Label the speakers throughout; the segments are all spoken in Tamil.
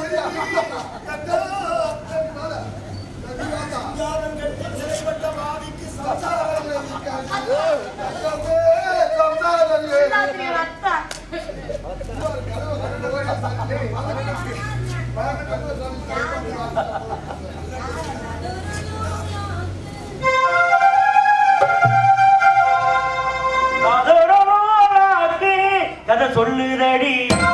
Speaker 1: கதை சொல்லுதடி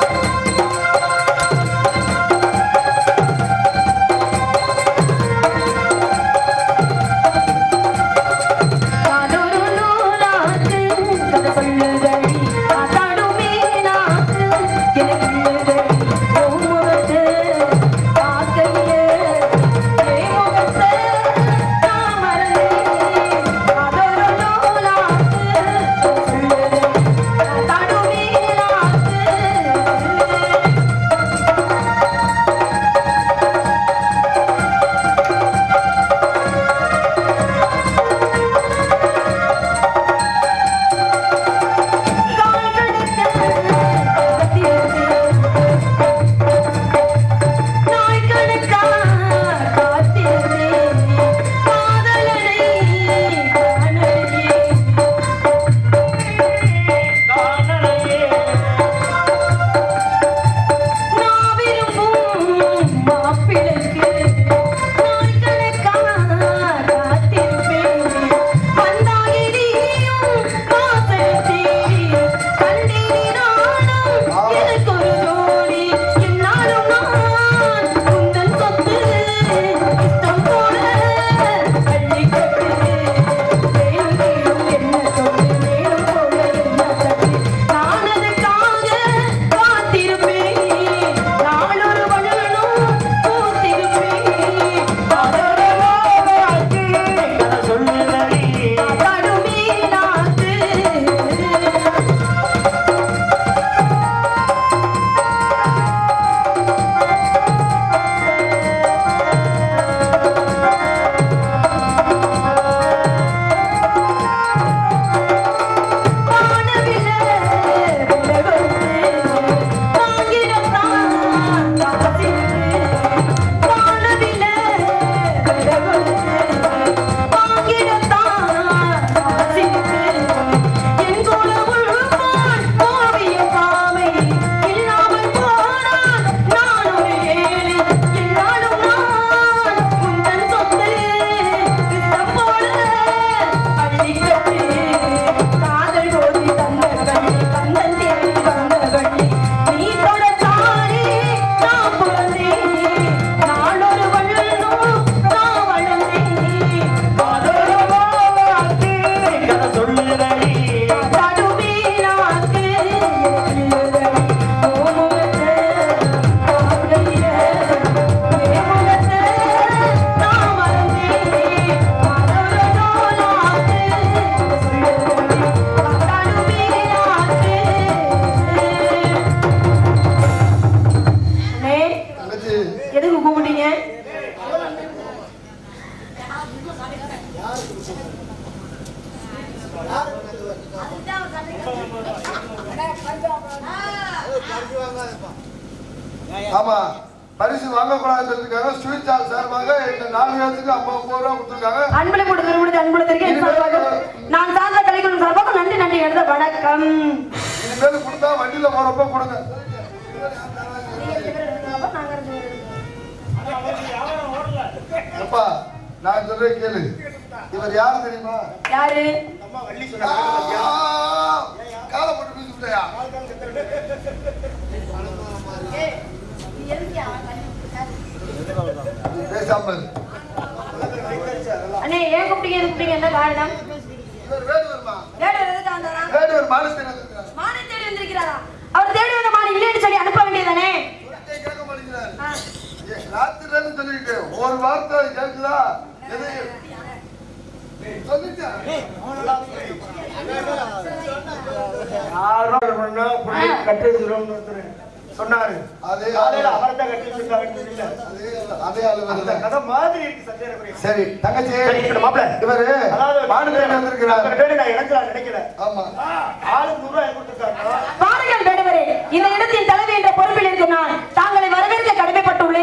Speaker 2: ஆமா பரிசு வாங்க கூடாதுன்றதுக்காக ஸ்வீட் சால் சார்பாக இந்த 4 பேருக்கு 50 ரூபாய் கொடுத்திருக்காங்க.
Speaker 3: அன்பளை போட்டு திருவிடுது அன்பளை தெரியும் சார்பாக நான் சார்ந்த கலைக்குழு சார்பாக நன்றி நன்றி எழுத வணக்கம்.
Speaker 2: இனிமேல் கொடுத்தா வண்டியில போறப்ப கொடுங்க. அப்பா நான் சொல்றேன் கேளு. இவர் யாரு தெரியுமா?
Speaker 3: யாரு?
Speaker 1: அம்மா வள்ளி சொன்னாங்க.
Speaker 2: காலை போட்டு பேசிட்டயா? பேசாமல்
Speaker 3: அண்ணே ஏன் கூப்பிட்டீங்க என்ன காரணம்?
Speaker 2: இவர் வேடுவர்மா.
Speaker 3: வேடுவர் எதுக்கு வந்தாரா?
Speaker 2: வேடுவர் மானஸ்தேரி வந்திருக்கார்.
Speaker 3: மானை தேடி வந்திருக்கிறாரா? அவர் தேடி வந்த மானை இல்லைன்னு சொல்லி அனுப்ப வேண்டியதானே?
Speaker 2: கேட்க மாட்டேங்கிறார். ராத்திரின்னு சொல்லிட்டு ஒரு வார்த்தை கேக்குதா? எது சொல்லிட்டா?
Speaker 1: யாரோ பண்ணா புள்ளி கட்டிடுறோம்னு சொன்னாரு.
Speaker 2: அதே
Speaker 1: காலையில அவர்ட்ட கட்டி வச்சிருக்காங்க இல்ல.
Speaker 2: அதே ஆளு
Speaker 1: அந்த கதை மாதிரி இருக்கு சத்தியரகுரி.
Speaker 2: சரி தங்கச்சி
Speaker 1: சரி இப்ப மாப்ள
Speaker 2: இவரு மானஸ்தேரி வந்திருக்கிறார்.
Speaker 1: அந்த பேரு நான் எனக்கு நினைக்கல.
Speaker 2: ஆமா
Speaker 1: ஆளு 100 ரூபாய் கொடுத்திருக்காங்க.
Speaker 3: பாருங்கள் வேடுவரே, இந்த இடத்தின் தலைவி என்ற பொறுப்பில் இருக்கும் நான் தாங்களை வரவேற்க கடமைப்பட்டுள்ளேன்.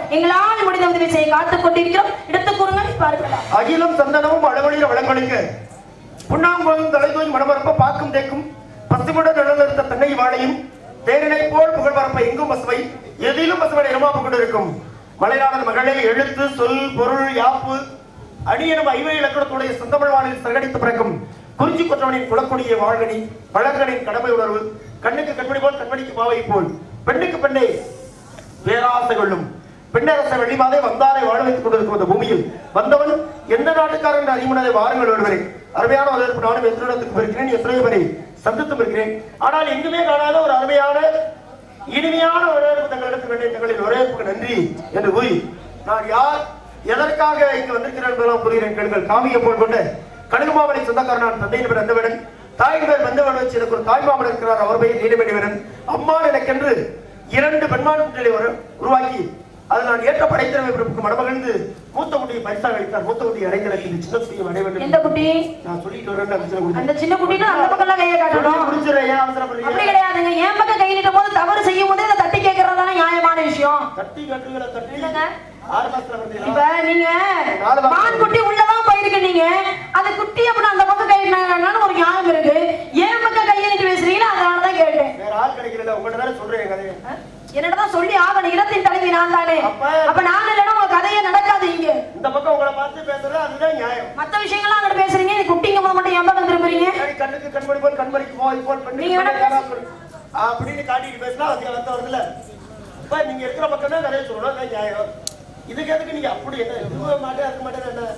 Speaker 3: எங்களால் முடிந்த உதவி செய்ய காத்துக் கொண்டிருக்கிறோம். எடுத்துக் கூறுங்கள், பார்க்கலாம்.
Speaker 1: அகிலம் சந்தனமும் அழவழிய வளங்கொழிக்க புண்ணாங்குழலும் தலைதூய் மனமரப்ப பாக்கும் தேக்கும் பசுமுடன் நிழலிருந்த தென்னை வாழையும் தேரினை போல் புகழ் பரப்ப எங்கும் பசுவை எதிலும் பசுவை இடமாப்பு கொண்டிருக்கும் மலைநாடன் மகளே எழுத்து சொல் பொருள் யாப்பு அணியனும் ஐவை இலக்கணத்துடைய சொந்தமிழ் வானில் சகடித்து பிறக்கும் குறிஞ்சி கொற்றவனின் குலக்கொடிய வாழ்கனி பழங்கனின் கடமை உணர்வு கண்ணுக்கு கண்மணி போல் கண்மணிக்கு பாவை போல் பெண்ணுக்கு பெண்ணே பேராசை கொள்ளும் பெண்ணரச வெள்ளிமாதை வந்தாரை வாழ வைத்துக் கொண்டிருக்கும் அந்த பூமியில் வந்தவன் எந்த நாட்டுக்காரன் அறிமுனதை வாருங்கள் வருவரை அருமையான வரவேற்பு நானும் எத்தனிடத்துக்கு இருக்கிறேன், எத்தனையோ பேரை சந்தித்தும் இருக்கிறேன். ஆனால் எங்குமே காணாத ஒரு அருமையான இனிமையான வரவேற்பு தங்களிடத்துக்கு வேண்டிய தங்களின் வரவேற்புக்கு நன்றி என்று கூறி நான் யார் எதற்காக இங்கு வந்திருக்கிறேன் என்பதெல்லாம் புரிகிறேன். கேளுங்கள். காமிய போல் கொண்ட கடுகுமாவளை சொந்தக்காரன் தந்தையின் பேர் அந்தவடன் தாயின் பேர் வந்தவன் வச்சு எனக்கு ஒரு தாய்மாமன் இருக்கிறார், அவர் பெயர் நீலமணிவரன். அம்மான் எனக்கென்று 2 பெண்மான் குட்டிகளை உருவாக்கி அது நான் ஏற்ற படைத்திறமை மனமகிழ்ந்து மூத்த குட்டியை பரிசாக அளித்தார். மூத்த குட்டியை அடைந்தஎனக்கு இந்த சின்ன குட்டியை அடைய வேண்டும்.
Speaker 3: எந்த குட்டி?
Speaker 1: நான் சொல்லிட்டு வரேன்.
Speaker 3: அந்த சின்ன குட்டினா அந்த பக்கம் கையை காட்டணும்.
Speaker 1: முடிஞ்சிரேன், ஏன் அவசரப்படுறீங்க?
Speaker 3: அப்படி கிடையாதுங்க. என் பக்கம் கை நீட்டும் போது தவறு செய்யும் போது இதை தட்டி கேட்கறதான நியாயமான விஷயம்.
Speaker 1: தட்டி கட்டுகளை தட்டி
Speaker 3: இல்லங்க.
Speaker 1: 6 மாசத்துல வந்தீங்களா?
Speaker 3: இப்ப நீங்க மான் குட்டி உள்ளதான் போயிருக்கு, நீங்க அந்த குட்டி அப்படி அந்த பக்கம் கை நீட்டினாலும் ஒரு நியாயம் இருக்கு. என் பக்கம் கையை நீட்டி பேசுறீங்களா, அதனாலதான் கேட்டேன்.
Speaker 1: வேற ஆள் கிடைக்கல, உங்கள்ட்ட தானே சொல்றேன் கதையை.
Speaker 3: என்னதான் சொல்லி ஆகணும், இடத்தின் தலைவி நான் தானே. அப்ப நான் இல்லைன்னா உங்க கதையே நடக்காது. இங்க
Speaker 1: இந்த பக்கம் உங்களை பார்த்து பேசுறது அதுதான் நியாயம்.
Speaker 3: மத்த விஷயங்கள்லாம் அங்க பேசுறீங்க, குட்டிங்க மட்டும் என் பக்கம் திரும்புறீங்க.
Speaker 1: கண்ணுக்கு கண்மணி போல் கண்மணிக்கு போல் பண்ணி அப்படின்னு காட்டிட்டு பேசினா அதுக்கு அர்த்தம் வருதுல்ல. இப்ப நீங்க இருக்கிற பக்கம் தான் கதையை சொல்லணும், அதான் நியாயம். இதுக்கு எதுக்கு நீங்க அப்படி என்ன இருக்க மாட்டேன் இருக்க மாட்டேன் என்ன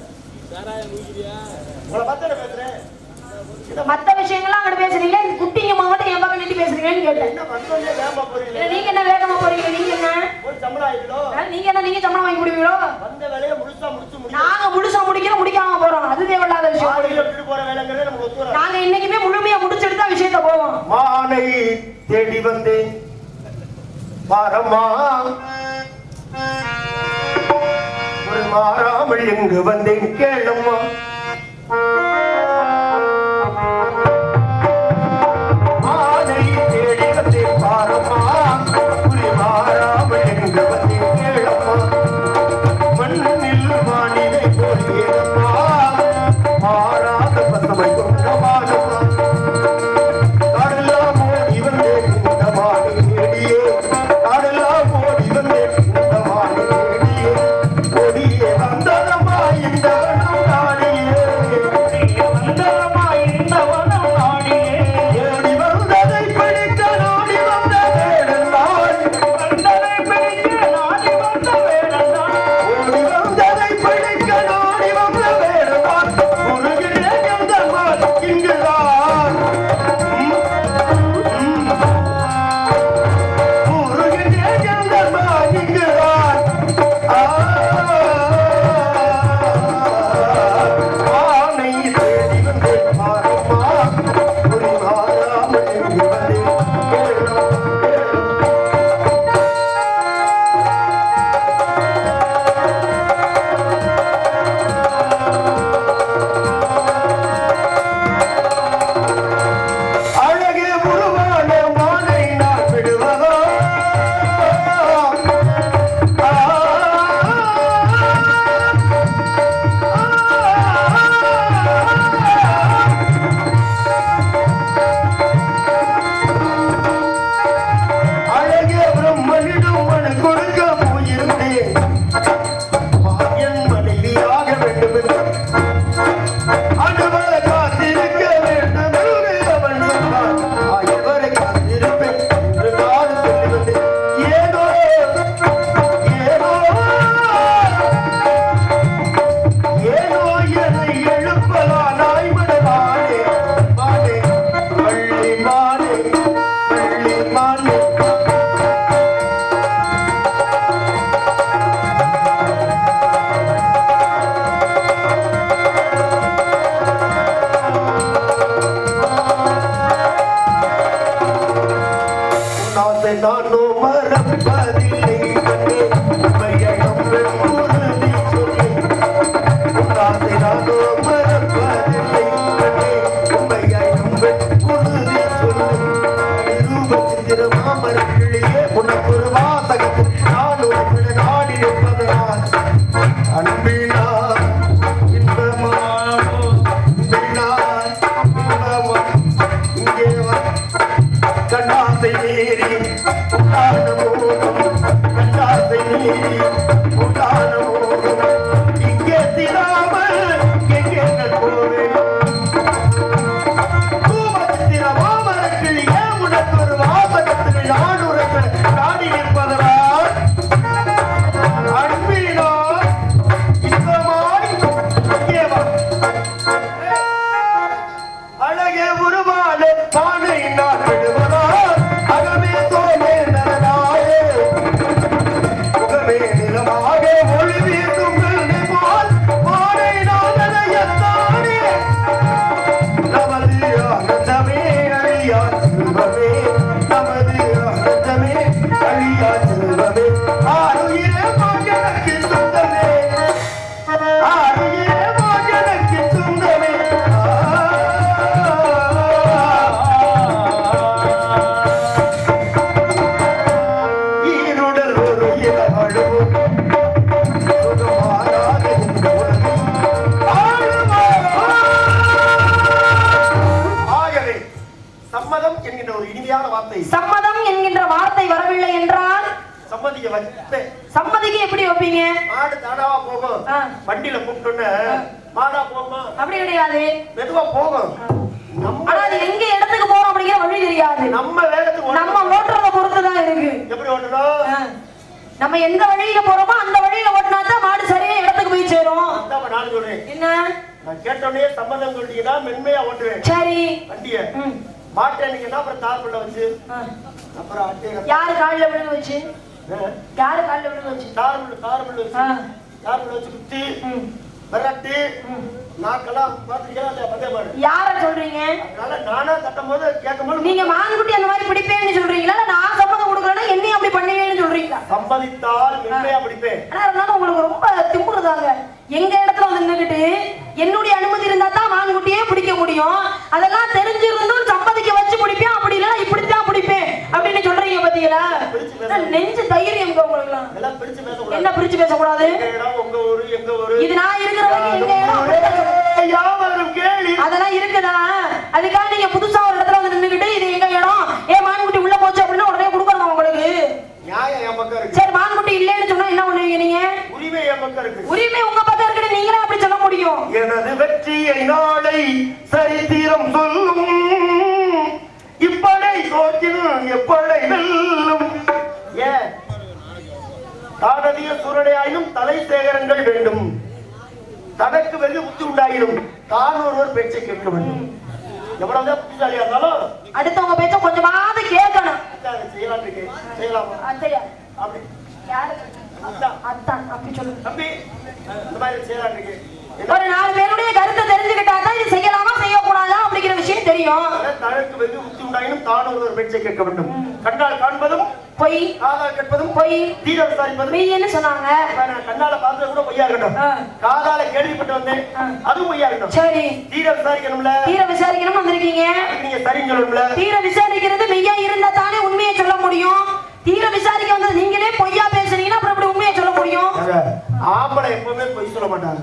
Speaker 1: உங்களை பார்த்து என்ன பேசுறேன்.
Speaker 3: மத்த விஷயங்கள்லாம் அங்க பேசுறீங்க, குட்டிங்க மட்டும் என் பக்கம் நீட்டி பேசுறீங்கன்னு கேட்டேன்.
Speaker 1: வேகமா போறீங்க.
Speaker 3: நீங்க என்ன வேகமா போறீங்க? நீங்க என்ன
Speaker 1: ஒரு சம்பளம் ஆயிடுதோ?
Speaker 3: நீங்க என்ன நீங்க சம்பளம் வாங்கி முடிவீங்களோ?
Speaker 1: வந்த வேலையை முழுசா முடிச்சு
Speaker 3: நாங்க முழுசா முடிக்கிறோம், முடிக்காம போறோம். அது தேவையில்லாத விஷயம்.
Speaker 1: விட்டு போற வேலைங்கிறதே நமக்கு ஒத்து வராது.
Speaker 3: நாங்க இன்னைக்குமே முழுமையா முடிச்சுட்டு தான் விஷயத்த போவோம்.
Speaker 1: மானை தேடி வந்தேன் மாறம்மா, ஒரு மாறாமல் எங்கு வந்தேன் கேளம்மா. மானை தேடி வந்தேன் மாறம்மா, ஒரு மாறாமல் எங்கு வந்தேன் கேளம்மா. மண்ணில் மானினை போலியம்மா, மாறாத பசுமை கொண்ட மாறம்மா. கடலாம் ஓடி வந்தேன் இந்த மானை தேடியே, கடலாம் ஓடி வந்தேன் இந்த மானை தேடியே. ஓடியே வந்ததம்மா இந்த வனம் நாடியே, வந்ததம்மா இந்த வனம் நாடியே. ஓடி வந்ததை பிடிக்க நாடி வந்த வேடந்தான், வந்ததை பிடிக்க நாடி வந்த வேடந்தான். ஓடி வந்ததை பிடிக்க நாடி வந்த வேடந்தான். உருகிலே எந்தம்மா இங்குதான், உருகிலே எந்தம்மா இங்குதான். ஆனை தேடி வந்தேன் மாறம்மா, ஒரு மாறாமல் எங்கு வந்தேன் கேளம்மா. அழகே உருவான மானை நான் விடுவதோ? அழகே பிரம்மனிடம் மனு கொடுக்க போயிருந்தேன், என் மனைவியாக வேண்டும் என்று அனுபவ காத்திருக்க வேண்டும் என்று அவன் சொன்னான். எவரை காத்திருப்பேன் என்று நான் சொல்லி வந்தேன். ஏதோ ஏதோ ஏதோ என்னை எழுப்பலானாய் மனமானே மானே பள்ளி மானே பள்ளி மானே. உன்னாசை நானோ மறப்பதில்லை கண்ணே, உண்மையை நம்பும் உறுதி சொல்லி. உன்னாசை நானோ மறப்பதில்லை கண்ணே, உண்மையை நம்பும் உறுதி சொல்லி. நிரூபச்சித்திர மாமரக்கிளியே, உனக்கு ஒரு வாசகத்தில் நான் உனக்கு நாடி நிற்ப கண்டாசை மீறி உண்டான மோகம் கண்டாசை மீறி உண்டான மோகம் இங்கே திராமல் எங்கே போவேன் தூமத்திர மாமரத்தில் ஏன் உனக்கு ஒரு வாசகத்தில் நாடுறங்கள் நாடி நிற்பதனால் அன்பினால் இன்பமாய் இங்கேவா அழகே உருவான பானை நான் விடுவதால் அகமே தோலே நலனாயே முகமே நிலமாக ஒளி வீசும் போல் பானை நான் அலையத்தானே நமது ஆனந்தமே அழியா செல்வமே நமது ஆனந்தமே அழியா செல்வமே ஆறுயிரே மகனுக்கு சொந்தமே ஆறுயிரே மகனுக்கு சொந்தமே ஈருடல் ஒரு இளவழுவும் சுகமாராத இந்த உலகில் ஆகவே சம்மதம் என்கின்ற ஒரு இனிமையான வார்த்தை
Speaker 3: சம்மதம் என்கின்ற வார்த்தை வரவில்லை என்றால்
Speaker 1: சம்மதிக்க வச்சேன்
Speaker 3: சம்மதிக்கு எப்படி வைப்பீங்க?
Speaker 1: மாடு தானாவா போகும் வண்டியில கூப்பிட்டோன்னு மாடா போகுமா
Speaker 3: அப்படி கிடையாது.
Speaker 1: மெதுவா போகும்
Speaker 3: ஆனா அது எங்க இடத்துக்கு போறோம் அப்படிங்கிற வழி தெரியாது.
Speaker 1: நம்ம வேகத்துக்கு
Speaker 3: நம்ம ஓட்டுறத பொறுத்துதான் இருக்கு.
Speaker 1: எப்படி ஓட்டணும்?
Speaker 3: நம்ம எந்த வழியில போறோமோ அந்த வழியில ஓட்டினா தான் மாடு சரியா இடத்துக்கு போய் சேரும்.
Speaker 1: அதான் நான் சொல்றேன்.
Speaker 3: என்ன
Speaker 1: நான் கேட்டோடனே சம்மதம் சொல்லிட்டீங்கன்னா மென்மையா ஓட்டுவேன்.
Speaker 3: சரி
Speaker 1: வண்டிய மாட்டேனீங்கன்னா அப்புறம் தார்புள்ள வச்சு அப்புறம் அட்டை
Speaker 3: யாரு காலில விழுந்து வச்சு யாரு காலில விழுந்து வச்சு
Speaker 1: தார்புள்ள வச்சு குத்தி விரட்டி நாக்கெல்லாம் பாத்துக்கலாம் இல்லையா பந்தய மாடு
Speaker 3: யார சொல்றீங்க?
Speaker 1: அதனால நானா தட்டும் போது கேட்கும் போது
Speaker 3: நீங்க மான்குட்டி அந்த மாதிரி பிடிப்பேன்னு சொல்றீங்களா? நான் சம்மதம் கொடுக்கறேன்னா என்னையும் அப்படி பண்ணுவேன்னு சொல்றீங்களா?
Speaker 1: சம்மதித்தால் மென்மையா பிடிப்பேன்.
Speaker 3: ஆனா இருந்தாலும் உங்களுக்கு ரொம்ப திமுறுதாங்க. எங்க இடத்துல வந்து நின்னுக்கிட்டு என்னுடைய அனுமதி இருந்தா தான் மான்குட்டியே பிடிக்க முடியும். அதெல்லாம் தெரிஞ்சிருந்தும் சம்மதிக்க வச்சு பிடிப்பேன். அப்படி இல்ல இப்படித்தான் பிடிப்பேன் அப்படின்னு சொல்றீங்க பாத்தீங்களா? நெஞ்சு தைரியம் உங்களுக்கு
Speaker 1: எல்லாம் பிரிச்சு பேசக்கூடாது.
Speaker 3: என்ன பிரிச்சு பேசக்கூடாது?
Speaker 1: உங்க ஊரு எங்க ஊரு
Speaker 3: இது நான் இருக்கிற வரைக்கும் எங்க இடம்
Speaker 1: யாவரும் கேளு
Speaker 3: அதெல்லாம் இருக்குதா? அதுக்காக நீங்க புதுசா ஒரு இடத்துல வந்து நின்னுக்கிட்டு இது எங்க இடம் மான்குட்டி உள்ள போச்சு அப்படின்னா உடனே கொடுக்கணும் உங்களுக்கு.
Speaker 1: நியாயம் என் பக்கம் இருக்கு.
Speaker 3: சரி மான்குட்டி இல்லைன்னு சொன்னா என்ன பண்ணுவீங்க நீங்க?
Speaker 1: உரிமை என் பக்கம் இருக்கு.
Speaker 3: உரிமை உங்க பக்கம் இருக்கு. நீங்களே அப்படி சொல்ல முடியும்?
Speaker 1: எனது வெற்றியை நாளை சரித்திரம் சொல்லும் இப்படை தோற்றினும் எப்படை வெல்லும். ஏன் தானதிய சூரடையாயினும் தலை சேகரங்கள் வேண்டும். தனக்கு வெகு புத்தி உண்டாயினும் தான் ஒருவர் பேச்சை கேட்க வேண்டும். எவ்வளவுதான் புத்திசாலியா இருந்தாலும்
Speaker 3: அடுத்தவங்க பேச்ச கொஞ்சமாவது கேட்கணும்.
Speaker 1: செய்யலாம் இருக்கு செய்யலாமா?
Speaker 3: அத்தையா
Speaker 1: அப்படி
Speaker 3: யாரு?
Speaker 1: அதான்
Speaker 3: அத்தான் அப்படி சொல்லுங்க
Speaker 1: தம்பி இந்த மாதிரி செய்யலாம் இருக்கு.
Speaker 3: ஒரு 4 பேருடைய கருத்தை தெரிஞ்சுக்கிட்டா தான் இது செய்யலாமா செய்யக்கூடாதா அப்படிங்கிற விஷயம் தெரியும்.
Speaker 1: தனக்கு வெகு புத்தி உண்டாயினும் தான் ஒருவர் பேச்சை கேட்க வேண்டும். கண்ணால் காண்பதும்
Speaker 3: பொய்,
Speaker 1: காதால் கேட்பதும்
Speaker 3: பொய்,
Speaker 1: தீர விசாரிப்பதும்
Speaker 3: மெய்ன்னு சொன்னாங்க.
Speaker 1: நான் கண்ணால பார்த்தது கூட பொய்யா இருக்கட்டும். காதால கேள்விப்பட்டு வந்தேன் அதுவும் பொய்யா இருக்கட்டும்.
Speaker 3: சரி
Speaker 1: தீர விசாரிக்கணும்ல.
Speaker 3: தீர விசாரிக்கணும் வந்திருக்கீங்க.
Speaker 1: நீங்க சரின்னு சொல்லணும்ல.
Speaker 3: தீர விசாரிக்கிறது மெய்யா இருந்தா தானே உண்மையை சொல்ல முடியும். தீர விசாரிக்க வந்தது நீங்களே பொய்யா பேசுறீங்கன்னா அப்புறம் எப்படி உண்மையை சொல்ல முடியும்?
Speaker 1: ஆம்பளை எப்பவுமே பொய் சொல்ல மாட்டாங்க.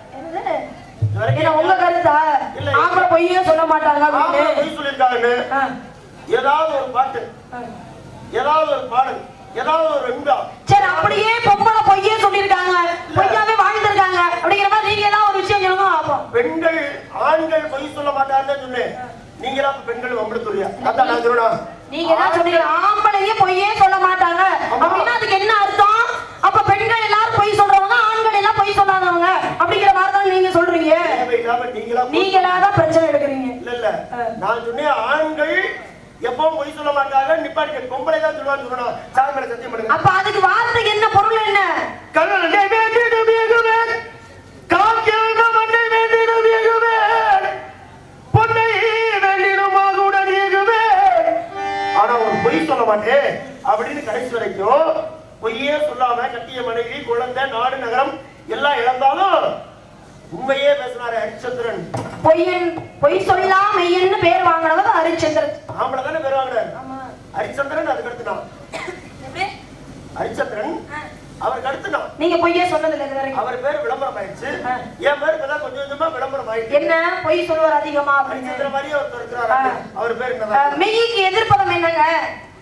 Speaker 3: உங்க கருத்தா? ஆம்பளை பொய்யே சொல்ல மாட்டாங்க.
Speaker 1: பொய் சொல்லிருக்காங்கன்னு ஏதாவது ஒரு பாட்டு ஏதாவது ஒரு பாடல் ஏதாவது ஒரு வெங்கா
Speaker 3: சரி அப்படியே பொம்பளை பொய்யே சொல்லிருக்காங்க பொய்யாவே வாழ்ந்திருக்காங்க அப்படிங்கிற மாதிரி நீங்க ஏதாவது ஒரு விஷயம் சொல்லுங்க.
Speaker 1: பெண்கள் ஆண்கள் பொய் சொல்ல மாட்டாங்கன்னு சொன்னேன். நீங்களா பெண்கள் வம்படுத்துறியா? அதான் நான் சொல்றேன்.
Speaker 3: நீங்க என்ன சொன்னீங்க? ஆம்பளையே பொய்யே சொல்ல மாட்டாங்க அப்படின்னா அதுக்கு என்ன அர்த்தம்? அப்ப பெண்கள் எல்லாரும் பொய் சொல்றவங்க ஆண்கள் எல்லாம் பொய் சொல்லாதவங்க அப்படிங்கிற மாதிரி தான் நீங்க சொல்றீங்க. நீங்களா தான் பிரச்சனை எடுக்கிறீங்க.
Speaker 1: இல்ல இல்ல நான் சொன்னேன் ஆண்கள் எப்பவும் பொய் சொல்ல மாட்டாங்க. நிப்பாட்டி பொம்பளை தான் சொல்லுவான்னு சொன்னா சாமி சத்தியம் பண்ணுங்க.
Speaker 3: அப்ப அதுக்கு வார்த்தைக்கு என்ன பொருள்? என்ன
Speaker 1: கண்ணே வேண்டிடு வேகுவே காக்கியன மண்ணை வேண்டிடு வேகுவே பொன்னை வேண்டிடும் ஆகுடன் வேகுவே. ஆனா ஒரு பொய் சொல்ல மாட்டேன் அப்படின்னு கடைசி வரைக்கும் பொய்யே சொல்லாம கட்டிய மனைவி குழந்தை நாடு நகரம் எல்லாம் இழந்தாலும் உண்மையே பேசினாரு ஹரிச்சந்திரன்.
Speaker 3: பொய் சொல்லாம் மெய்யன்னு பேர் வாங்கினவர் ஹரிச்சந்திரன்.
Speaker 1: ஆம்பளை தானே பேர் வாங்கினார். ஹரிச்சந்திரன் அதுக்கு அடுத்துனான். ஹரிச்சந்திரன் அவருக்கு அடுத்துனான்.
Speaker 3: நீங்க பொய்யே சொன்னது இல்ல இதுவரைக்கும்.
Speaker 1: அவர் பேர் விளம்பரம் ஆயிடுச்சு. என் பேருக்கு தான் கொஞ்சம் கொஞ்சமா விளம்பரம் ஆயிடுச்சு.
Speaker 3: என்ன பொய் சொல்லுவார் அதிகமா?
Speaker 1: ஹரிச்சந்திரன் மாதிரியே ஒருத்தர் இருக்கிறாரு. அவர் பேர் என்ன?
Speaker 3: மெய்க்கு எதிர்ப்பதம் என்னங்க?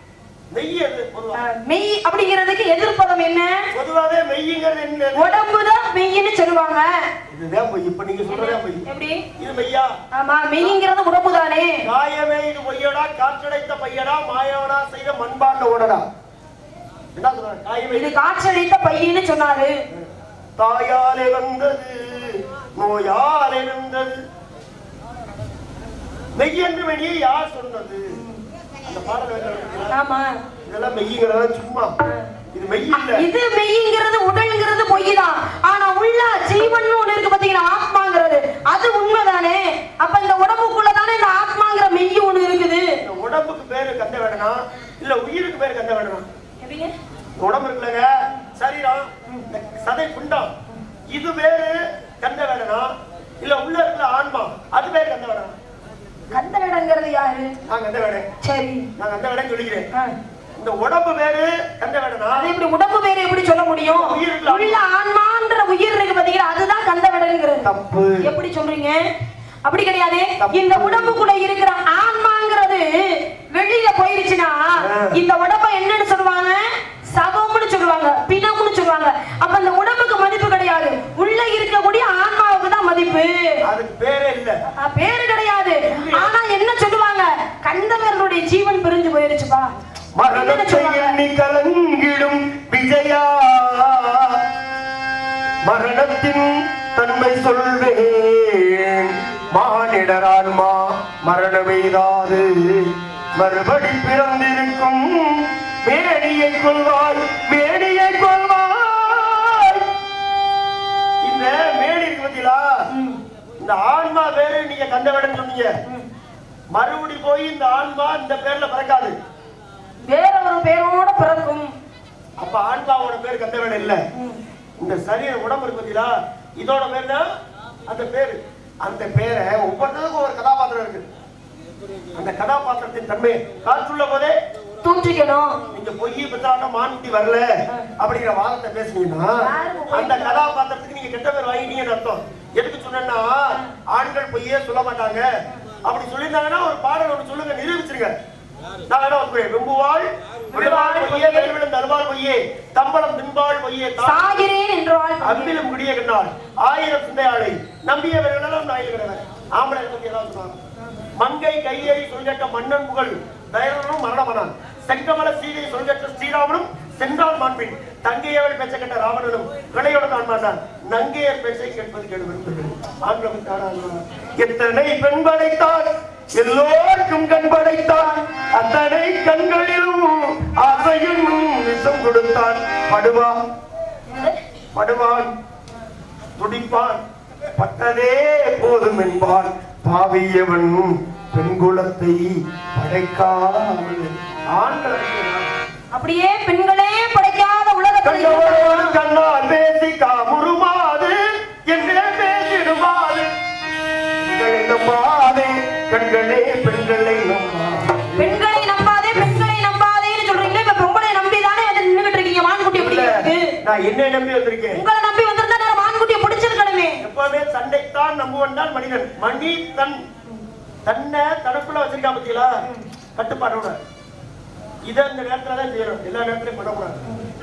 Speaker 1: மெய் எது பொதுவா?
Speaker 3: மெய் அப்படிங்கிறதுக்கு எதிர்ப்பதம் என்ன?
Speaker 1: பொதுவாவே மெய்ங்கிறது என்ன?
Speaker 3: உடம்புதான் மெய்ன்னு சொல்லுவாங்க.
Speaker 1: இதுதான் பொய். இப்ப நீங்க சொல்றதே பொய்.
Speaker 3: எப்படி?
Speaker 1: இது மெய்யா?
Speaker 3: ஆமா, மெய்ங்கிறது உடம்புதானே.
Speaker 1: காயமே இது பொய்யடா, காற்றடைத்த பையடா, மாயவனா செய்த மண்பாண்ட ஓடடா. என்ன சொல்றாங்க? காயமே
Speaker 3: இது காற்றடைத்த பையன்னு சொன்னாரு.
Speaker 1: தாயாலே வந்தது நோயாலே வந்தது. மெய் என்று வெளியே யார் சொன்னது? அந்த பாடல்.
Speaker 3: ஆமா,
Speaker 1: இதெல்லாம் மெய்ங்கிறதா சும்மா. இது மெய் இல்ல.
Speaker 3: இது மெய்ங்கிறது உடல்ங்கிறது பொய்தான். ஆனா உள்ள ஜீவன் ஒண்ணு இருக்கு பாத்தீங்களா, ஆத்மாங்கிறது, அது உண்மைதானே. அப்ப இந்த உடம்புக்குள்ளதானே இந்த ஆத்மாங்கிற மெய் ஒண்ணு இருக்குது.
Speaker 1: இந்த உடம்புக்கு பேரு கந்த வேடனா இல்ல உயிருக்கு பேரு கந்த வேடனா?
Speaker 3: எப்படிங்க?
Speaker 1: உடம்பு இருக்குல்லங்க, சரீரம், சதை புண்டம், இது வேறு கந்த வேடனா இல்ல உள்ள இருக்கிற ஆன்மா அது பேரு கந்த வேடனா?
Speaker 3: கந்த வேடங்கிறது யாரு?
Speaker 1: நான் கந்த வேடன்.
Speaker 3: சரி,
Speaker 1: நான் கந்த வேடன் சொல்லிக்கிறேன். இந்த உடம்பு வேறு கந்த வேடனா?
Speaker 3: அது எப்படி உடம்பு வேறு எப்படி சொல்ல முடியும்? உள்ள ஆன்மான்ற உயிர் இருக்கு பாத்தீங்களா, அதுதான் கந்த வேடங்கிறது.
Speaker 1: தப்பு.
Speaker 3: எப்படி சொல்றீங்க? அப்படி கிடையாது. இந்த உடம்புக்குள்ள இருக்கிற ஆன்மாங்கிறது வெளியில போயிருச்சுன்னா இந்த உடம்ப என்னன்னு சொல்லுவாங்க? சவம்னு சொல்லுவாங்க, பிணம்னு சொல்லுவாங்க. அப்ப அந்த உடம்புக்கு மதிப்பு கிடையாது, உள்ள இருக்கக்கூடிய ஆன்மாவுக்கு தான் மதிப்பு.
Speaker 1: அதுக்கு பேரே இல்ல.
Speaker 3: பேரு கிடையாது. ஆனா என்ன சொல்லுவாங்க? கந்தவர்களுடைய ஜீவன் பிரிஞ்சு போயிருச்சுப்பா.
Speaker 1: மரணத்தை எண்ணி கலங்கிடும் விஜயா, மரணத்தின் தன்மை சொல்வேன். மானிடரான்மா மரணமெய்தாது மறுபடி பிறந்திருக்கும். மேனியை கொள்வாய், மேனியை கொள்வாய். இந்த மேனி இருக்கு பத்தியா, இந்த ஆன்மா பேரு நீங்க கண்டவடன் சொன்னீங்க. மறுபடி போய் இந்த ஆன்மா இந்த பேர்ல பிறக்காது,
Speaker 3: வேற ஒரு பேரோட பிறக்கும்.
Speaker 1: அப்ப ஆன்மாவோட பேர் கந்தவேட இல்ல. இந்த சரீர உடம்பு இருக்கு பத்தியா, இதோட பேர் தான் அந்த பேரு. அந்த பேரை ஒவ்வொருத்தருக்கும் ஒரு கதாபாத்திரம் இருக்கு. அந்த கதாபாத்திரத்தின் தன்மை காற்றுள்ள போதே
Speaker 3: தூற்றிக்கணும்.
Speaker 1: நீங்க பொய் பெற்றாட்ட மான்குட்டி வரல அப்படிங்கிற வாதத்தை பேசுனீங்கன்னா அந்த கதாபாத்திரத்துக்கு நீங்க கெட்ட பேர் வாங்கிட்டீங்கன்னு அர்த்தம். எதுக்கு சொன்னா, ஆண்கள் பொய்யே சொல்ல மாட்டாங்க அப்படி சொல்லியிருந்தாங்கன்னா ஒரு பாடல் ஒன்று சொல்லுங்க, நிரூபிச்சிருங்க. நான் என்ன சொல்றேன்? வெம்புவாள் விடுவாள் பொய்யே, வெளிவிழுந்த அருவாள் பொய்யே, தம்பளம் தின்பாள் பொய்யே,
Speaker 3: சாகிறேன் என்றால்
Speaker 1: அம்பிலும் குடிய கண்ணாள், ஆயிரம் சிந்தையாளை நம்பியவர்களெல்லாம் நாயில்கிறவர். ஆம்பளை பத்தி ஏதாவது சொன்னாங்க. மங்கை கையேறி சொல்கட்ட மன்னன் புகழ் தைரனும் மரணமனான், செங்கமல சீதை சொல்கட்ட ஸ்ரீராமனும் சென்றால் மாண்பின், தங்கையவள் பேச்ச கட்ட ராவணனும் விளையோட தான் மாட்டான், நங்கையர் பேச்சை கேட்பது கேடு. எத்தனை பெண் படைத்தான், எல்லோருக்கும் கண் படைத்தான், அத்தனை கண்களிலும் ஆசையும் விஷம் கொடுத்தான். படுவான் படுவான் துடிப்பான், பட்டதே போதும் என்பான். பாவியவன் பெண்குலத்தை படைக்காமல் ஆண்கள்
Speaker 3: அப்படியே பெண்களே படைக்காத உலகத்தில்
Speaker 1: கண்ணால் பேசி காமுருமாது என்றே பேசிடுமாது. நம்பாதே கண்களே பெண்களை நம்பாதே,
Speaker 3: பெண்களை நம்பாதே, பெண்களை நம்பாதேன்னு சொல்றீங்களே. இப்ப பொம்பளை நம்பிதானே வந்து நின்னுகிட்டு இருக்கீங்க. மான்குட்டி எப்படி இருக்கு?
Speaker 1: நான் என்ன நம்பி வந்திருக்கேன்?
Speaker 3: உங்களை நம்பி வந்திருந்தா நான் மான்குட்டியை பிடிச்சிருக்கணுமே.
Speaker 1: எப்பவுமே சண்டைத்தான் நம்புவன் தான் மனிதன். மணி தன்னை தனக்குள்ள வச்சிருக்கா பத்தியா, கட்டுப்பாடோட இதை இந்த நேரத்துல தான் செய்யணும், எல்லா நேரத்திலையும் பண்ணக்கூடாது.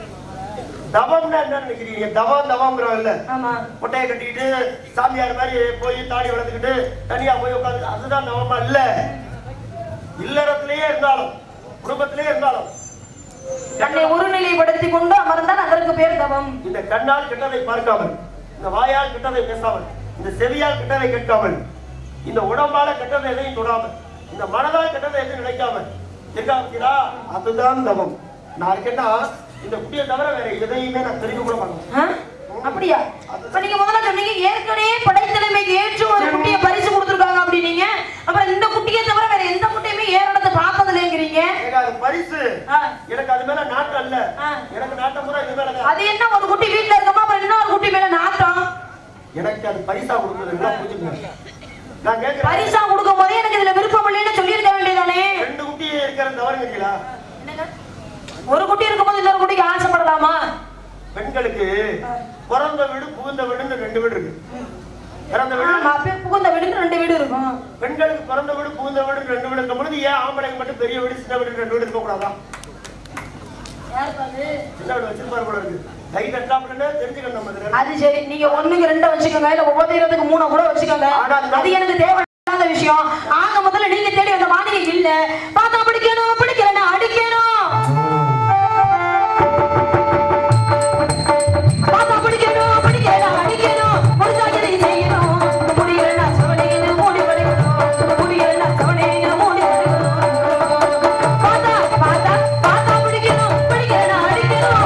Speaker 1: தவம்னா என்ன நினைக்கிறீங்க? தவம்ங்கிறவங்க முட்டையை கட்டிக்கிட்டு சாமியார் மாதிரி போய் தாடி வளர்த்துக்கிட்டு தனியா போய் உட்காந்து அதுதான் தவமா இல்ல. இல்லறத்திலேயே இருந்தாலும் குடும்பத்திலேயே இருந்தாலும்
Speaker 3: தன்னை ஒருநிலைப்படுத்திக் கொண்டு அமர்ந்தால் அதற்கு பேர் தவம்.
Speaker 1: இந்த கண்ணால் கெட்டதை பார்க்காமல், இந்த வாயால் கெட்டதை பேசாமல், இந்த செவியால் கெட்டதை கேட்காமல், இந்த உடம்பால கெட்டதை எதையும் தொடாமல், இந்த மனதால் கெட்டதை எதையும் நினைக்காமல் இருக்கா, அதுதான் தவம். நான் கேட்டா இந்த குட்டியை தவிர வேற எதையுமே நான் தெரிந்து கூட மாட்டேன்.
Speaker 3: அப்படியா? இப்ப நீங்க முதல்ல சொன்னீங்க ஏற்கனவே படைத்தலைமைக்கு ஏற்று ஒரு குட்டியை பரிசு கொடுத்துருக்காங்க அப்படின்னீங்க. அப்புறம் இந்த குட்டியை தவிர வேற எந்த குட்டியுமே ஏறடத்தை பார்த்ததில்லைங்கிறீங்க.
Speaker 1: அது பரிசு, எனக்கு அது மேல நாட்டம் இல்ல. எனக்கு நாட்டம் கூட இது மேல.
Speaker 3: அது என்ன ஒரு குட்டி வீட்டுல இருக்கமா, அப்புறம் இன்னொரு குட்டி மேல நாட்டம்?
Speaker 1: எனக்கு அது பரிசா கொடுக்குறதுன்னா புரிஞ்சுங்க. நான் கேட்கிறேன்,
Speaker 3: பரிசா கொடுக்கும் போதே எனக்கு இதுல விருப்பம் இல்லைன்னு சொல்லியிருக்க வேண்டியதானே.
Speaker 1: ரெண்டு குட்டி இருக்கிறது தவறுங்களா?
Speaker 3: ஒரு குட்டி இருக்கும்போது இன்னொரு குட்டிக்கு ஆசைப்படலாமா?
Speaker 1: பெண்களுக்கு பிறந்த வீடு புகுந்த வீடுன்னு ரெண்டு வீடு இருக்கு. பிறந்த வீடு
Speaker 3: புகுந்த வீடுன்னு ரெண்டு வீடு இருக்கும்.
Speaker 1: பெண்களுக்கு பிறந்த வீடு புகுந்த வீடு ரெண்டு வீடு இருக்கும் பொழுது ஏன் ஆம்பளைக்கு மட்டும் பெரிய வீடு சின்ன வீடு ரெண்டு வீடு இருக்க கூடாதா? வச்சிருப்பாரு போல இருக்கு. லைட் அட்லாப்ல தெரிஞ்சுக்கணும் நம்ம.
Speaker 3: அது சரி, நீங்க 1க்கு 2 வச்சுக்கோங்க, இல்ல ஒவ்வொருத்தருக்கு 3 கூட வச்சுக்கோங்க. அது எனக்கு தேவையான விஷயம். ஆக முதல்ல நீங்க தேடி வந்த மாணிகை இல்ல. பார்த்தா பிடிக்கணும், பிடிக்கலன்னா அடிக்கணும். பார்த்தா பிடிக்கணும், பிடிக்கலன்னா அடிக்கணும். முடிஞ்சாக்கதை செய்யணும். முடியலன்னா சவனையில மூடி படிக்கணும். முடியலன்னா சவனையில மூடி படிக்கணும். பார்த்தா பார்த்தா பார்த்தா பிடிக்கணும், பிடிக்கலன்னா அடிக்கணும்.